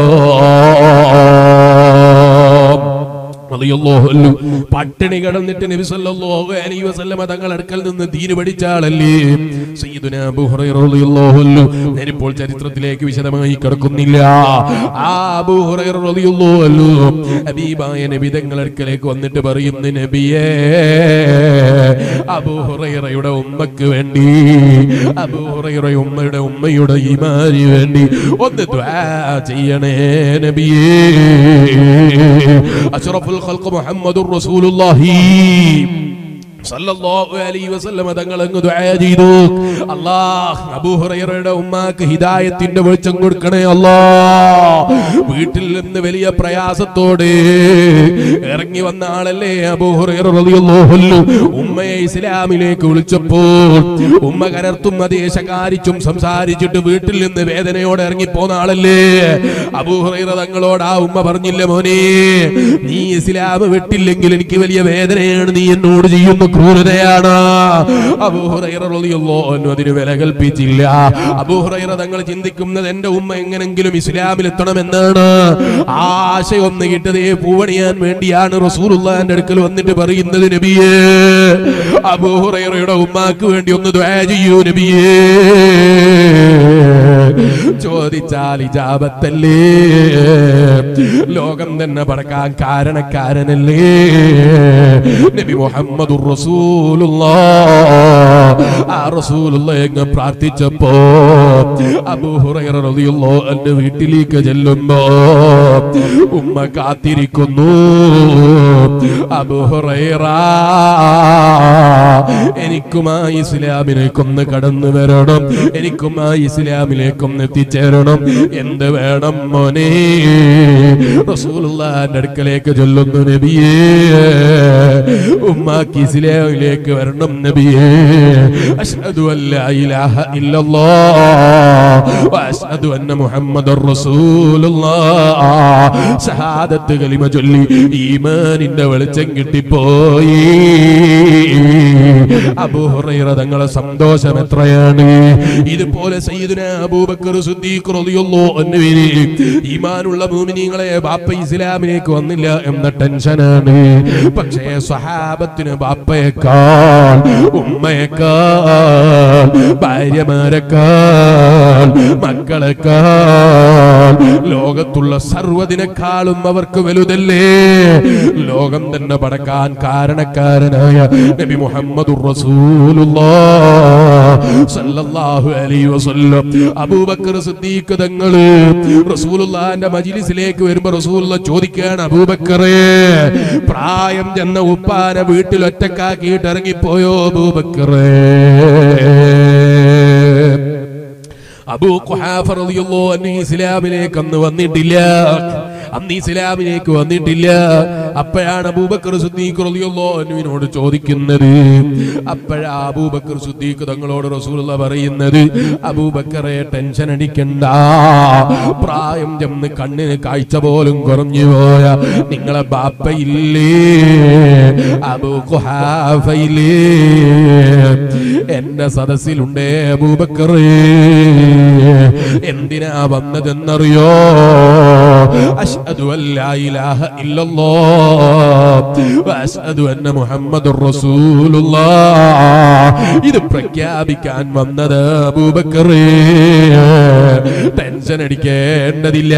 പട്ടിണി കിടന്നിട്ട് നബി സല്ലല്ലാഹു അലൈഹി വസല്ലമ തങ്ങൾ അടുക്കൽ നിന്ന് ദീന് പഠിച്ച ആളല്ലേ സയ്യിദുനാ അബൂ ഹുറൈറ റളിയല്ലാഹു അൻഹു. ഞാനിപ്പോൾ ചരിത്രത്തിലേക്ക് വിശദമായി കിടക്കുന്നില്ല. ആ അബൂ ഹുറൈറ റളിയല്ലാഹു അൻഹു ഹബീബായ നബി തങ്ങൾ അടുക്കലേക്ക് വന്നിട്ട് പറയുന്നു, നബിയേ, അബൂ ഹുറൈറയുടെ ഉമ്മക്ക് വേണ്ടി, അബൂ ഹുറൈറയുടെ ഉമ്മയുടെ ഉമ്മയുടെ ഈമാനിന് വേണ്ടി ഒന്ന് ദുആ ചെയ്യണേ നബിയേ. അഷ്റഫുൽ ഖൽഖ് മുഹമ്മദുർ റസൂലുള്ളാഹി സല്ലല്ലാഹു അലൈഹി വസല്ലം തങ്ങൾ അങ്ങ് ദുആ ചെയ്തു, അല്ലാഹ് അബൂ ഹുറൈറയുടെ ഉമ്മാക്ക് ഹിദായത്തിന്റെ വെളിച്ചം കൊടുക്കണേ അല്ലാഹ്. വീട്ടിൽ നിന്ന് വലിയ പ്രയാസത്തോടെ ഇറങ്ങി വന്ന ആളല്ലേ അബൂ ഹുറൈറ റളിയല്ലാഹു അൻഹു. ഉമ്മയെ ഇസ്ലാമിലേക്ക് വിളിച്ചപ്പോൾ ഉമ്മ കരർത്തും ദേശകാരിച്ചും സംസാരിച്ചിട്ട് വീട്ടിൽ നിന്ന് വേദനയോടെ ഇറങ്ങി പോന്ന ആളല്ലേ അബൂ ഹുറൈറ തങ്ങളോട് ആ ഉമ്മ പറഞ്ഞില്ല, മോനെ, നീ ഇസ്ലാം വിട്ടില്ലെങ്കിൽ എനിക്ക് വലിയ വേദനയാണ്, നീ എന്നോട് ചെയ്യുന്ന ക്രൂരതയാണ്. അബൂ ഹുറൈറ റളിയല്ലാഹു അൻഹു അതിന് വില കൽപ്പിച്ചില്ല. അബൂ ഹുറൈറ തങ്ങൾ ചിന്തിക്കുന്നത് എന്റെ ഉമ്മ എങ്ങനെങ്കിലും ഇസ്ലാമിൽ എത്തണമെന്നാണ്. ആ ആശയം ഒന്ന് കിട്ടതേ പൂവണിയാൻ വേണ്ടിയാണ് റസൂലുള്ളാഹിന്റെ അടുക്കൽ വന്നിട്ട് പറയുന്നത്, നബിയേ, അബൂ ഹുറൈറയുടെ ഉമ്മാക്ക് വേണ്ടി ഒന്ന് ദുആ ചെയ്യൂ നബിയേ. ചോദിച്ചാൽ ഇജാബത്തല്ലേ, ലോകം തന്നെ പറക്കാൻ കാരണക്കാരനല്ലേ നബി മുഹമ്മദുർ റസൂലുള്ളാഹ്. ആ റസൂലുള്ളാഹി അങ്ങ് പ്രാർത്ഥിച്ചപ്പോ അബൂ ഹുറൈറ റളിയല്ലാഹു അൻഹു വീട്ടിലേക്ക് ചെല്ലുമ്പോ ഉമ്മ കാത്തിരിക്കുന്നു. അബൂ ഹുറൈറ, എനിക്കുമായി ഇസ്ലാമിലേക്കൊന്ന് കടന്നു വരണം, എനിക്കുമായി ഇസ്ലാമിലേക്കൊന്ന് എത്തിച്ചേരണം, എന്ത് വേണം മോനെ? റസൂലുള്ളാഹിന്റെ അടുക്കലേക്ക് ചൊല്ലുന്നു, നബിയേ, ഉമ്മാക്ക് ഇസ്ലാമിലേക്ക് വരണം നബിയേ. അശ്ഹദു അല്ലാ ഇലാഹ ഇല്ലല്ലാഹ് വ അശ്ഹദു അന്ന മുഹമ്മദർ റസൂലുള്ളാഹ്. ഷഹാദത്ത് കലിമ ചൊല്ലി ഈമാനിന്റെ വെളിച്ചം കിട്ടിപ്പോയി. അബൂ ഹുറൈറ തങ്ങളെ സന്തോഷം എത്രയാണ്! ഇതുപോലെ സയ്യിദുനാ അബൂബക്കർ അബൂബക്കർ സിദ്ദീഖ് റളിയല്ലാഹു അൻഹുവിനെ ഈമാനുള്ള മുഅ്മിനീങ്ങളെ ബാപ്പ ഇസ്ലാമിലേക്ക് വന്നില്ല എന്ന ടെൻഷനാണ്. പക്ഷേ സ്വഹാബത്തിന് ബാപ്പയേക്കാൾ ഉമ്മയേക്കാൾ ഭാര്യമാരെക്കാൾ മക്കളെക്കാൾ ലോകത്തുള്ള സർവ്വതിനേക്കാളും അവർക്ക് വലുതല്ലേ ലോകം തന്നെ പടക്കാൻ കാരണക്കാരനായ നബി മുഹമ്മദുർ റസൂലുള്ളാഹ് സല്ലല്ലാഹു അലൈഹി വസല്ലം. അബൂബക്കർ സിദ്ദീഖ് തങ്ങൾ റസൂലുള്ളാഹിന്റെ മജ്ലിസിലേക്ക് വരുമ്പോൾ റസൂലുള്ളാഹ് ചോദിക്കുകയാണ്, അബൂബക്കറേ, പ്രായം ചെന്ന ഉപ്പാനെ വീട്ടിൽ ഒറ്റക്കാക്കിയിട്ട് ഇറങ്ങിപ്പോയോ അബൂബക്കറേ? അബൂ ഖുഹാഫ റളിയല്ലാഹു അൻഹു ഇസ്ലാമിലേക്ക് അന്ന് വന്നിട്ടില്ല, അന്ന് ഇസ്ലാമിലേക്ക് വന്നിട്ടില്ല. അപ്പോഴാണ് അബൂബക്കർ സിദ്ദീഖ് റളിയല്ലാഹു അൻഹുവിനോട് ചോദിക്കുന്നത്. അപ്പോഴാ അബൂബക്കർ സിദ്ദീഖ് തങ്ങളോട് റസൂലുള്ളാഹി പറയുന്നത്, അബൂബക്കറെ ടെൻഷൻ അടിക്കണ്ട, പ്രായം ചെന്ന് കണ്ണിന് കാഴ്ച പോലും കുറഞ്ഞു പോയ നിങ്ങളെ ബാപ്പയില്ലേ, അബൂ ഖുഹാഫയില്ലേ, എന്റെ സദസ്സിലുണ്ടേ അബൂബക്കറേ. എന്തിനാ വന്നതെന്നറിയോ? അശ്ഹദു അല്ലാ ഇലാഹ ഇല്ലല്ലാഹ് വഅശ്ഹദു അന്ന മുഹമ്മദുർ റസൂലുള്ളാഹ്. ഇത് പ്രഖ്യാപിക്കാൻ വന്നത് അബൂബക്കറേ. ടെൻഷൻ അടിക്കേണ്ടതില്ല.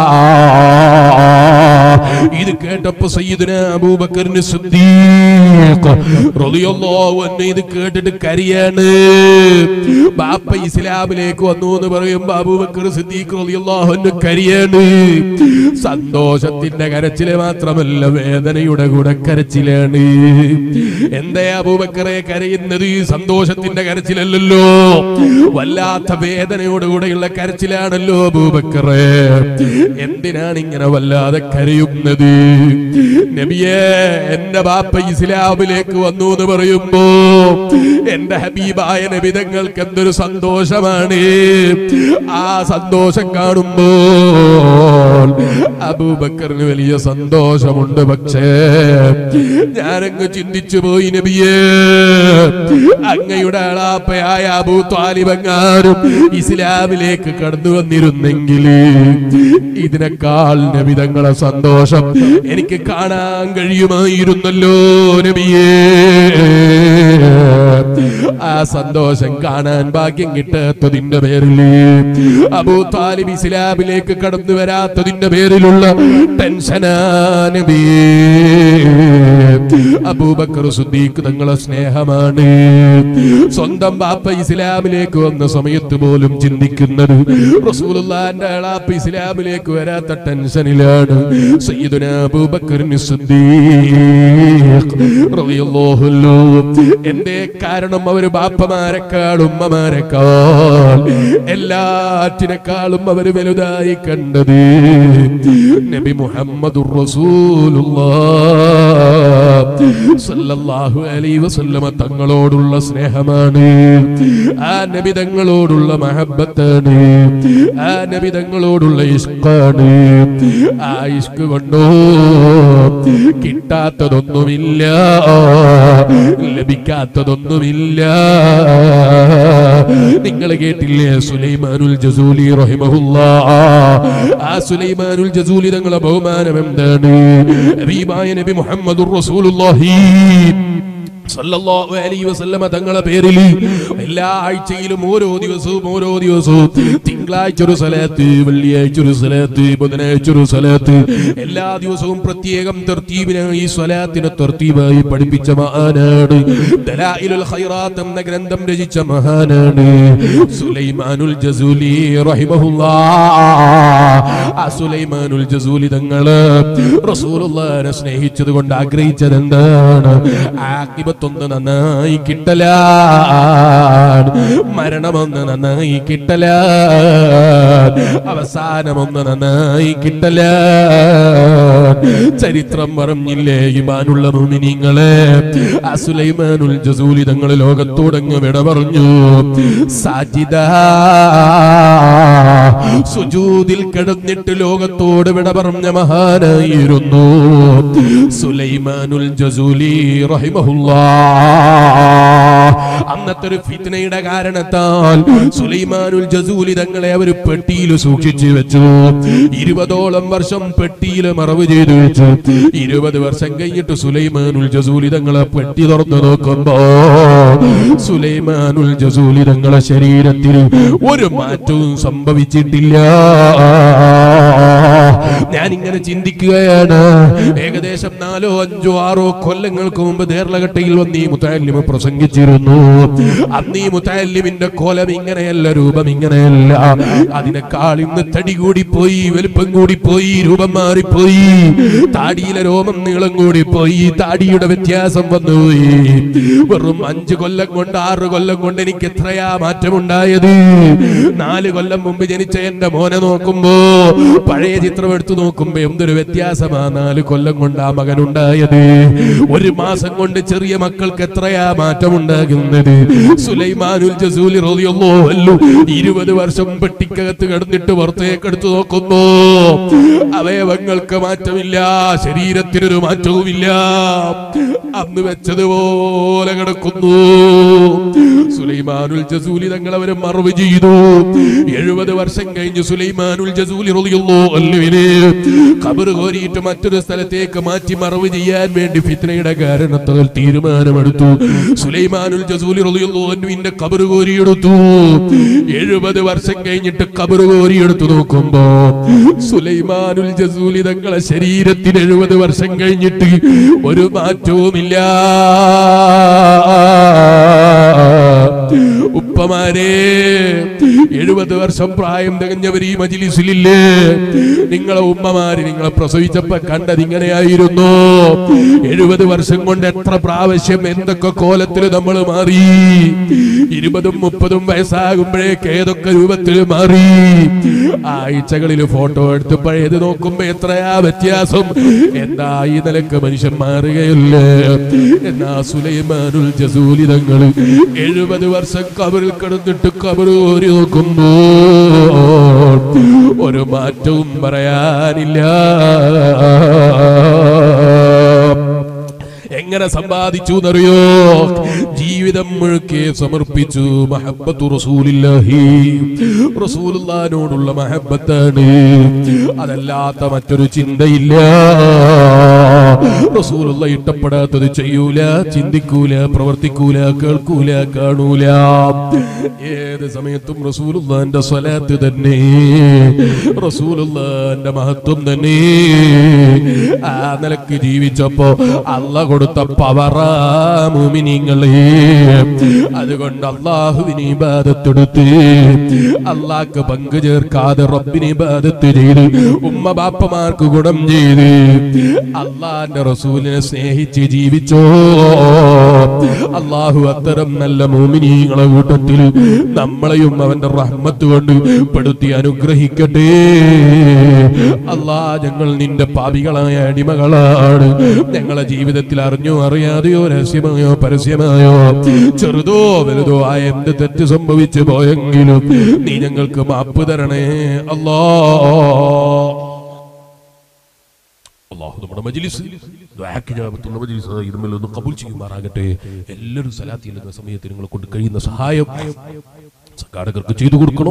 ഇത് കേട്ടപ്പോ സയ്യിദുനാ അബൂബക്കറിന് സിദ്ദീഖ് റളിയല്ലാഹു അൻഹു ഇത് കേട്ടിട്ട് കരയാണ്. ബാപ്പ ഇസ്ലാമിലേക്ക് വന്നു എന്ന് പറയുമ്പോ അബൂബക്കർ സിദ്ദീഖ് റളിയല്ലാഹു അൻഹു കരയാണ്. സന്തോഷത്തിന്റെ കരച്ചില് മാത്രമല്ല, വേദനയുടെ കൂടെ കരച്ചിലാണ്. എന്താ അബൂബക്കറെ കരയുന്നത്? സന്തോഷത്തിന്റെ കരച്ചിലല്ലല്ലോ, വല്ലാത്ത വേദനയോടുകൂടെയുള്ള കരച്ചിലാണല്ലോ അബൂബക്കറെ. എന്തിനാണ് ഇങ്ങനെ വല്ലാതെ കരയുന്നത്? നബിയേ, എന്റെ ബാപ്പ ഇസ്ലാമിലേക്ക് വന്നു എന്ന് പറയുമ്പോ എന്റെ ഹബീബായ നബി തങ്ങൾക്ക് എന്തൊരു സന്തോഷമാണ്. ആ സന്തോഷം കാണുമ്പോൾ അബൂബക്കറിന് വലിയ സന്തോഷമുണ്ട്. പക്ഷേ ഞാനങ്ങ് ചിന്തിച്ചു പോയി, നബിയേ, അങ്ങയുടെ ആളാപ്പയായ അബൂ ത്വാലിബ് എങ്ങാനും ഇസ്ലാമിലേക്ക് കടന്നു വന്നിരുന്നെങ്കിൽ ഇതിനേക്കാൾ നബി തങ്ങളെ സന്തോഷം എനിക്ക് കാണാൻ കഴിയുമായിരുന്നല്ലോ നബിയേ. ആ സന്തോഷം കാണാൻ ഭാഗ്യം കിട്ടാത്തതിന്റെ പേരിൽ, അബൂ ത്വാലിബ് ഇസ്ലാമിലേക്ക് കടന്നു വരാത്തതിന്റെ പേരിലുള്ള ടെൻഷനാ നബിയേ. അബൂബക്കർ സിദ്ദീഖ് തങ്ങളെ സ്നേഹമാണ്. സ്വന്തം ബാപ്പ ഇസ്ലാമിലേക്ക് വന്ന സമയത്ത് പോലും ചിന്തിക്കുന്നത് റസൂലുള്ളാഹിന്റെ ആളാപ്പ ഇസ്ലാമിലേക്ക് വരാത്ത ടെൻഷനിലാണ്. സയ്യിദുനാ അബൂബക്കർ സിദ്ദീഖ് റളിയല്ലാഹു അൻഹു. എന്തേ കാരണം? അവര് ബാപ്പമാരെക്കാൾ ഉമ്മമാരെക്കാൾ എല്ലാറ്റിനേക്കാളും അവര് വലുതായി കണ്ടത് നബി മുഹമ്മദുർ റസൂലുള്ളാഹ് സല്ലല്ലാഹു അലൈഹി വസല്ലമ തങ്ങളോടുള്ള സ്നേഹമാണ്. ആ നബി തങ്ങളോടുള്ള മഹബ്ബത്താണ്. ആ നബി തങ്ങളോടുള്ള ഇഷ്കാണ്. ആ ഇഷ്ക് കൊണ്ടോ കിട്ടാത്തതൊന്നുമില്ല, ലഭിക്കാത്തതൊന്നുമില്ല. നിങ്ങൾ കേട്ടില്ലേ സുലൈമാനുൽ ജസൂലി റഹിമഹുല്ലാഹ്? ആ സുലൈമാനുൽ ജസൂലി തങ്ങളെ ബഹുമാനം എന്താണ്? ഹബീബായ നബി മുഹമ്മദുർ റസൂലുള്ളാഹി സല്ലല്ലാഹു അലൈഹി വസല്ലമ തങ്ങളെ പേരിൽ എല്ലാ ആഴ്ചയിലും ഓരോ ദിവസവും ഓരോ ദിവസവും തിങ്കളാഴ്ച ഒരു സലാത്ത്, വെള്ളിയാഴ്ച ഒരു സലാത്ത്, ബുധനാഴ്ച ഒരു സലാത്ത്, എല്ലാ ദിവസവും പ്രത്യേകം തർത്തീബിനായി സ്വലാത്തിനെ തർത്തീബായി പഠിപ്പിച്ച മഹാനാണ്. ദലായിലുൽ ഖൈറാത്ത് എന്ന ഗ്രന്ഥം രചിച്ച മഹാനാണ് സുലൈമാനുൽ ജസൂലി റഹിമഹുല്ലാഹ്. ആ സുലൈമാനുൽ ജസൂലി തങ്ങള് റസൂലുള്ളാഹിനെ സ്നേഹിച്ചത് കൊണ്ട് ആഗ്രഹിച്ചത് എന്താണ്? ആഖിബത്ത് ഒന്ന് നന്നായി കിട്ടലാണ്, മരണമൊന്ന് നന്നായി കിട്ടലാണ്, അവസാനമൊന്ന് നന്നായി കിട്ടലാണ്. ചരിത്രം പറഞ്ഞില്ലേ ഈമാനുള്ള മുഅ്മിനീങ്ങളെ? ആ സുലൈമാനുൽ ജസൂലി തങ്ങൾ ലോകത്തോടങ്ങ് വിട പറഞ്ഞു. സാജിദ സുജൂദിൽ കിടന്നിട്ട് ലോകത്തോട് വിട പറഞ്ഞ മഹാനായിരുന്നു സുലൈമാനുൽ ജസൂലി റഹിമഹുല്ലാഹ്. അന്നത്തെ ഒരു ഫിത്നയുടെ കാരണത്താൽ സുലൈമാനുൽ ജസൂലി തങ്ങളെ അവർ പെട്ടിയിൽ സൂക്ഷിച്ചു വെച്ചു. ഇരുപതോളം വർഷം പെട്ടിയിൽ മറവ് ചെയ്തു വെച്ചു. ഇരുപത് വർഷം കഴിഞ്ഞിട്ട് സുലൈമാനുൽ ജസൂലി തങ്ങളെ പെട്ടി തുറന്നു നോക്കുമ്പോ സുലൈമാനുൽ ജസൂലി തങ്ങളെ ശരീരത്തിൽ ഒരു മാറ്റവും സംഭവിച്ചിട്ടില്ല. ഞാൻ ഇങ്ങനെ ചിന്തിക്കുകയാണ്. ഏകദേശം നാലോ അഞ്ചോ ആറോ കൊല്ലങ്ങൾക്ക് മുമ്പ് ദേർലഘട്ടയിൽ വന്ന് ഈ മുത്തഅല്ലിം പ്രസംഗിച്ചിരുന്നു. അന്ന് ഈ മുത്തഅല്ലിമിന്റെ കോലം ഇങ്ങനെയല്ല, രൂപം ഇങ്ങനെയല്ല. അതിനേക്കാൾ ഇന്ന് തടി കൂടിപ്പോയി, വലുപ്പം കൂടിപ്പോയി, രൂപം മാറിപ്പോയി, താടിയിലെ രോമം നീളം കൂടിപ്പോയി, താടിയുടെ വ്യത്യാസം വന്നുപോയി. വെറും അഞ്ചു കൊല്ലം കൊണ്ട് ആറ് കൊല്ലം കൊണ്ട് എനിക്ക് എത്രയാ മാറ്റമുണ്ടായത്. നാല് കൊല്ലം മുമ്പ് ജനിച്ച എന്റെ മോനെ നോക്കുമ്പോ പഴയ ചിത്രം എടുത്തു നോക്കുമ്പോ എന്തൊരു വ്യത്യാസമാ നാല് കൊല്ലം കൊണ്ട് ആ മകനുണ്ടായത്. ഒരു മാസം കൊണ്ട് ചെറിയ മക്കൾക്ക് എത്രയാ മാറ്റമുണ്ടാകുന്നത്. സുലൈമാനുൽ ജസൂലി റളിയല്ലാഹു അൻഹു ഇരുപത് വർഷം പെട്ടിക്കകത്ത് കിടന്നിട്ട് പുറത്തേക്ക് എടുത്തു നോക്കുമ്പോ അവയവങ്ങൾക്ക് മാറ്റമില്ല, ശരീരത്തിനൊരു മാറ്റവുമില്ല, അന്ന് വെച്ചതുപോലെ കിടക്കുന്നു. സുലൈമാനുൽ ജസൂലി തങ്ങൾ അവരെ മറവ് ചെയ്തു. എഴുപത് വർഷം കഴിഞ്ഞ് സുലൈമാനുൽ ജസൂലി റളിയല്ലാഹു അൻഹുവിനെ ഖബർ കോരിയിട്ട് മറ്റൊരു സ്ഥലത്തേക്ക് മാറ്റി മറവ് ചെയ്യാൻ വേണ്ടി ഫിത്നയുടെ കാരണത്താൽ തീരുമാനമെടുത്തു. സുലൈമാനുൽ ജസൂലി റളിയല്ലാഹു അൻഹുവിന്റെ ഖബർ കോരിയെടുത്തു. എഴുപത് വർഷം കഴിഞ്ഞിട്ട് ഖബർ കോരിയെടുത്തു നോക്കുമ്പോ സുലൈമാനുൽ ജസൂലി തങ്ങളെ ശരീരത്തിന് എഴുപത് വർഷം കഴിഞ്ഞിട്ട് ഒരു മാറ്റവുമില്ല. ഉപ്പമാരെ, എഴുപത് വർഷം പ്രായം തികഞ്ഞവർ ഈ മജ്‌ലിസിലില്ലേ? നിങ്ങളെ ഉമ്മമാര് നിങ്ങളെ പ്രസവിച്ചപ്പോ കണ്ടത് ഇങ്ങനെയായിരുന്നു. എഴുപത് വർഷം കൊണ്ട് എത്ര പ്രാവശ്യം എന്തൊക്കെ കോലത്തിൽ നമ്മൾ മാറി. ഇരുപതും മുപ്പതും വയസ്സാകുമ്പോഴേക്ക് ഏതൊക്കെ രൂപത്തിൽ മാറി. ആഴ്ചകളിൽ ഫോട്ടോ എടുത്ത് പഴയത് നോക്കുമ്പോ എത്രയാ വ്യത്യാസം. എന്താ ഈ നിലക്ക് മനുഷ്യൻ മാറുകയല്ലേ? എന്നാ സുലൈമാനുൽ ജസൂലി തങ്ങൾ എഴുപത് വർഷം ഖബറിൽ കിടന്നിട്ട് ഖബർ കോരി നോക്കുമ്പോ ഒരു മാറ്റവും പറയാനില്ല. എങ്ങനെ സമ്പാദിച്ചു എന്നറിയോ? ജീവിതം മുഴുക്കെ സമർപ്പിച്ചു. മഹബ്ബത്തു റസൂലില്ലാഹി, റസൂലുള്ളാഹിനോടുള്ള മഹബ്ബത്താണ്. അതല്ലാത്ത മറ്റൊരു ചിന്തയില്ല. റസൂലുള്ളാഹി ഇഷ്ടപ്പെടാത്തത് ചെയ്യൂല, ചിന്തിക്കൂല, പ്രവർത്തിക്കൂല, കേൾക്കൂല, കാണൂല. ഏത് സമയത്തും റസൂലുള്ളാഹിന്റെ സ്വലാത്ത് തന്നെ, റസൂലുള്ളാഹിന്റെ മഹത്വം തന്നെ. ആ നിലക്ക് ജീവിച്ചപ്പോ അല്ലാഹു കൊടുത്ത പവറാ മുഅ്മിനീങ്ങളെ. അതുകൊണ്ട് അല്ലാഹുവിനെ ഇബാദത്തെടുത്ത് അല്ലാഹ്ക്ക് പങ്കു ചേർക്കാതെ റബ്ബിനെ ഇബാദത്ത് ചെയ്ത് ഉമ്മ ബാപ്പമാർക്ക് ഗുണം ചെയ്ത് അല്ലാഹുവിന്റെ റസൂലിനെ സ്നേഹിച്ച് ജീവിച്ചോ. അല്ലാഹു അത്തരം നല്ല മുഅ്മിനീങ്ങളെ കൂട്ടത്തിൽ നമ്മളെയും അവന്റെ റഹ്മത്ത് കൊണ്ട് പെടുത്തി അനുഗ്രഹിക്കട്ടെ. അല്ലാഹ്, ഞങ്ങൾ നിന്റെ പാപികളായ അടിമകളാണ്. ഞങ്ങളെ ജീവിതത്തിൽ അറിഞ്ഞോ അറിയാതെയോ രഹസ്യമായോ പരസ്യമായോ ചെറുതോ വലുതോ ആയ എന്ത് തെറ്റ് സംഭവിച്ചു പോയെങ്കിലും നീ ഞങ്ങൾക്ക് മാപ്പ് തരണേ അല്ലാഹ്. അല്ലാഹു നമ്മുടെ മജ്‌ലിസ് ദുആക്ക് ഇജാബത്തുള്ള മജ്‌ലിസ് ഇതുമേൽ ഒന്ന് ഖബൂൽ ചെയ്യുമാറാകട്ടെ. എല്ലാവരും സ്വലാത്ത് ചെയ്യുന്ന സമയത്ത് നിങ്ങളെ കൊണ്ട് കഴിയുന്ന സഹായം സംഘാടകർക്ക് ചെയ്തു കൊടുക്കണം.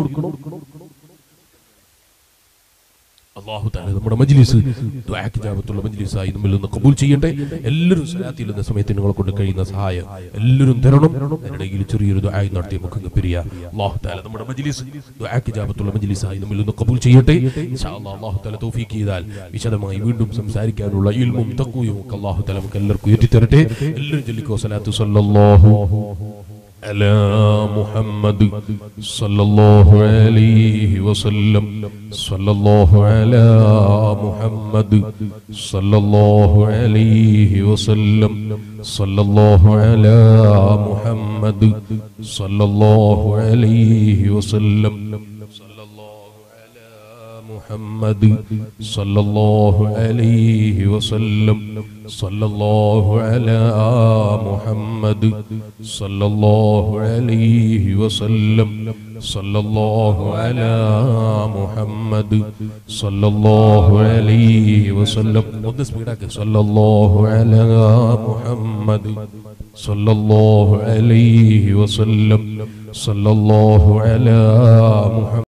അല്ലാഹു തആല നമ്മുടെ മജ്‌ലിസ് ദുആക്ക് ഇജാബത്തുള്ള മജ്‌ലിസായി നമ്മിൽ നിന്ന് ഖബൂൽ ചെയ്യട്ടെ. എല്ലാവരും സ്വലാത്ത് ചെയ്യുന്ന സമയത്ത് നിങ്ങളെ കൊണ്ട് കഴിയുന്ന സഹായം എല്ലാവരും തരണം. അതിനിടയിൽ ചെറിയൊരു ദുആ നടത്തി നമുക്ക് പിരിയാം. അല്ലാഹു തആല നമ്മുടെ മജ്‌ലിസ് ദുആക്ക് ഇജാബത്തുള്ള മജ്‌ലിസായി നമ്മിൽ നിന്ന് ഖബൂൽ ചെയ്യട്ടെ. ഇൻഷാ അല്ലാഹ് അല്ലാഹു തആല തൗഫീഖ് ചെയ്താൽ വിശദമായി വീണ്ടും സംസാരിക്കാനുള്ള ഇൽമും തഖ്വയും അല്ലാഹു തആല നമുക്ക് എല്ലാവർക്കും ഏറ്റി തരട്ടെ. എല്ലാവരും ചൊല്ലിക്കോ സ്വലാത്തു സല്ലല്ലാഹു على محمد صلى الله عليه وسلم. صلى الله على محمد صلى الله عليه وسلم. صلى الله على محمد صلى الله عليه وسلم. صلى الله على محمد صلى الله عليه وسلم صلى الله على محمد صلى الله عليه وسلم صلى الله على محمد صلى الله عليه وسلم صلى الله على محمد صلى الله عليه وسلم صلى الله على محمد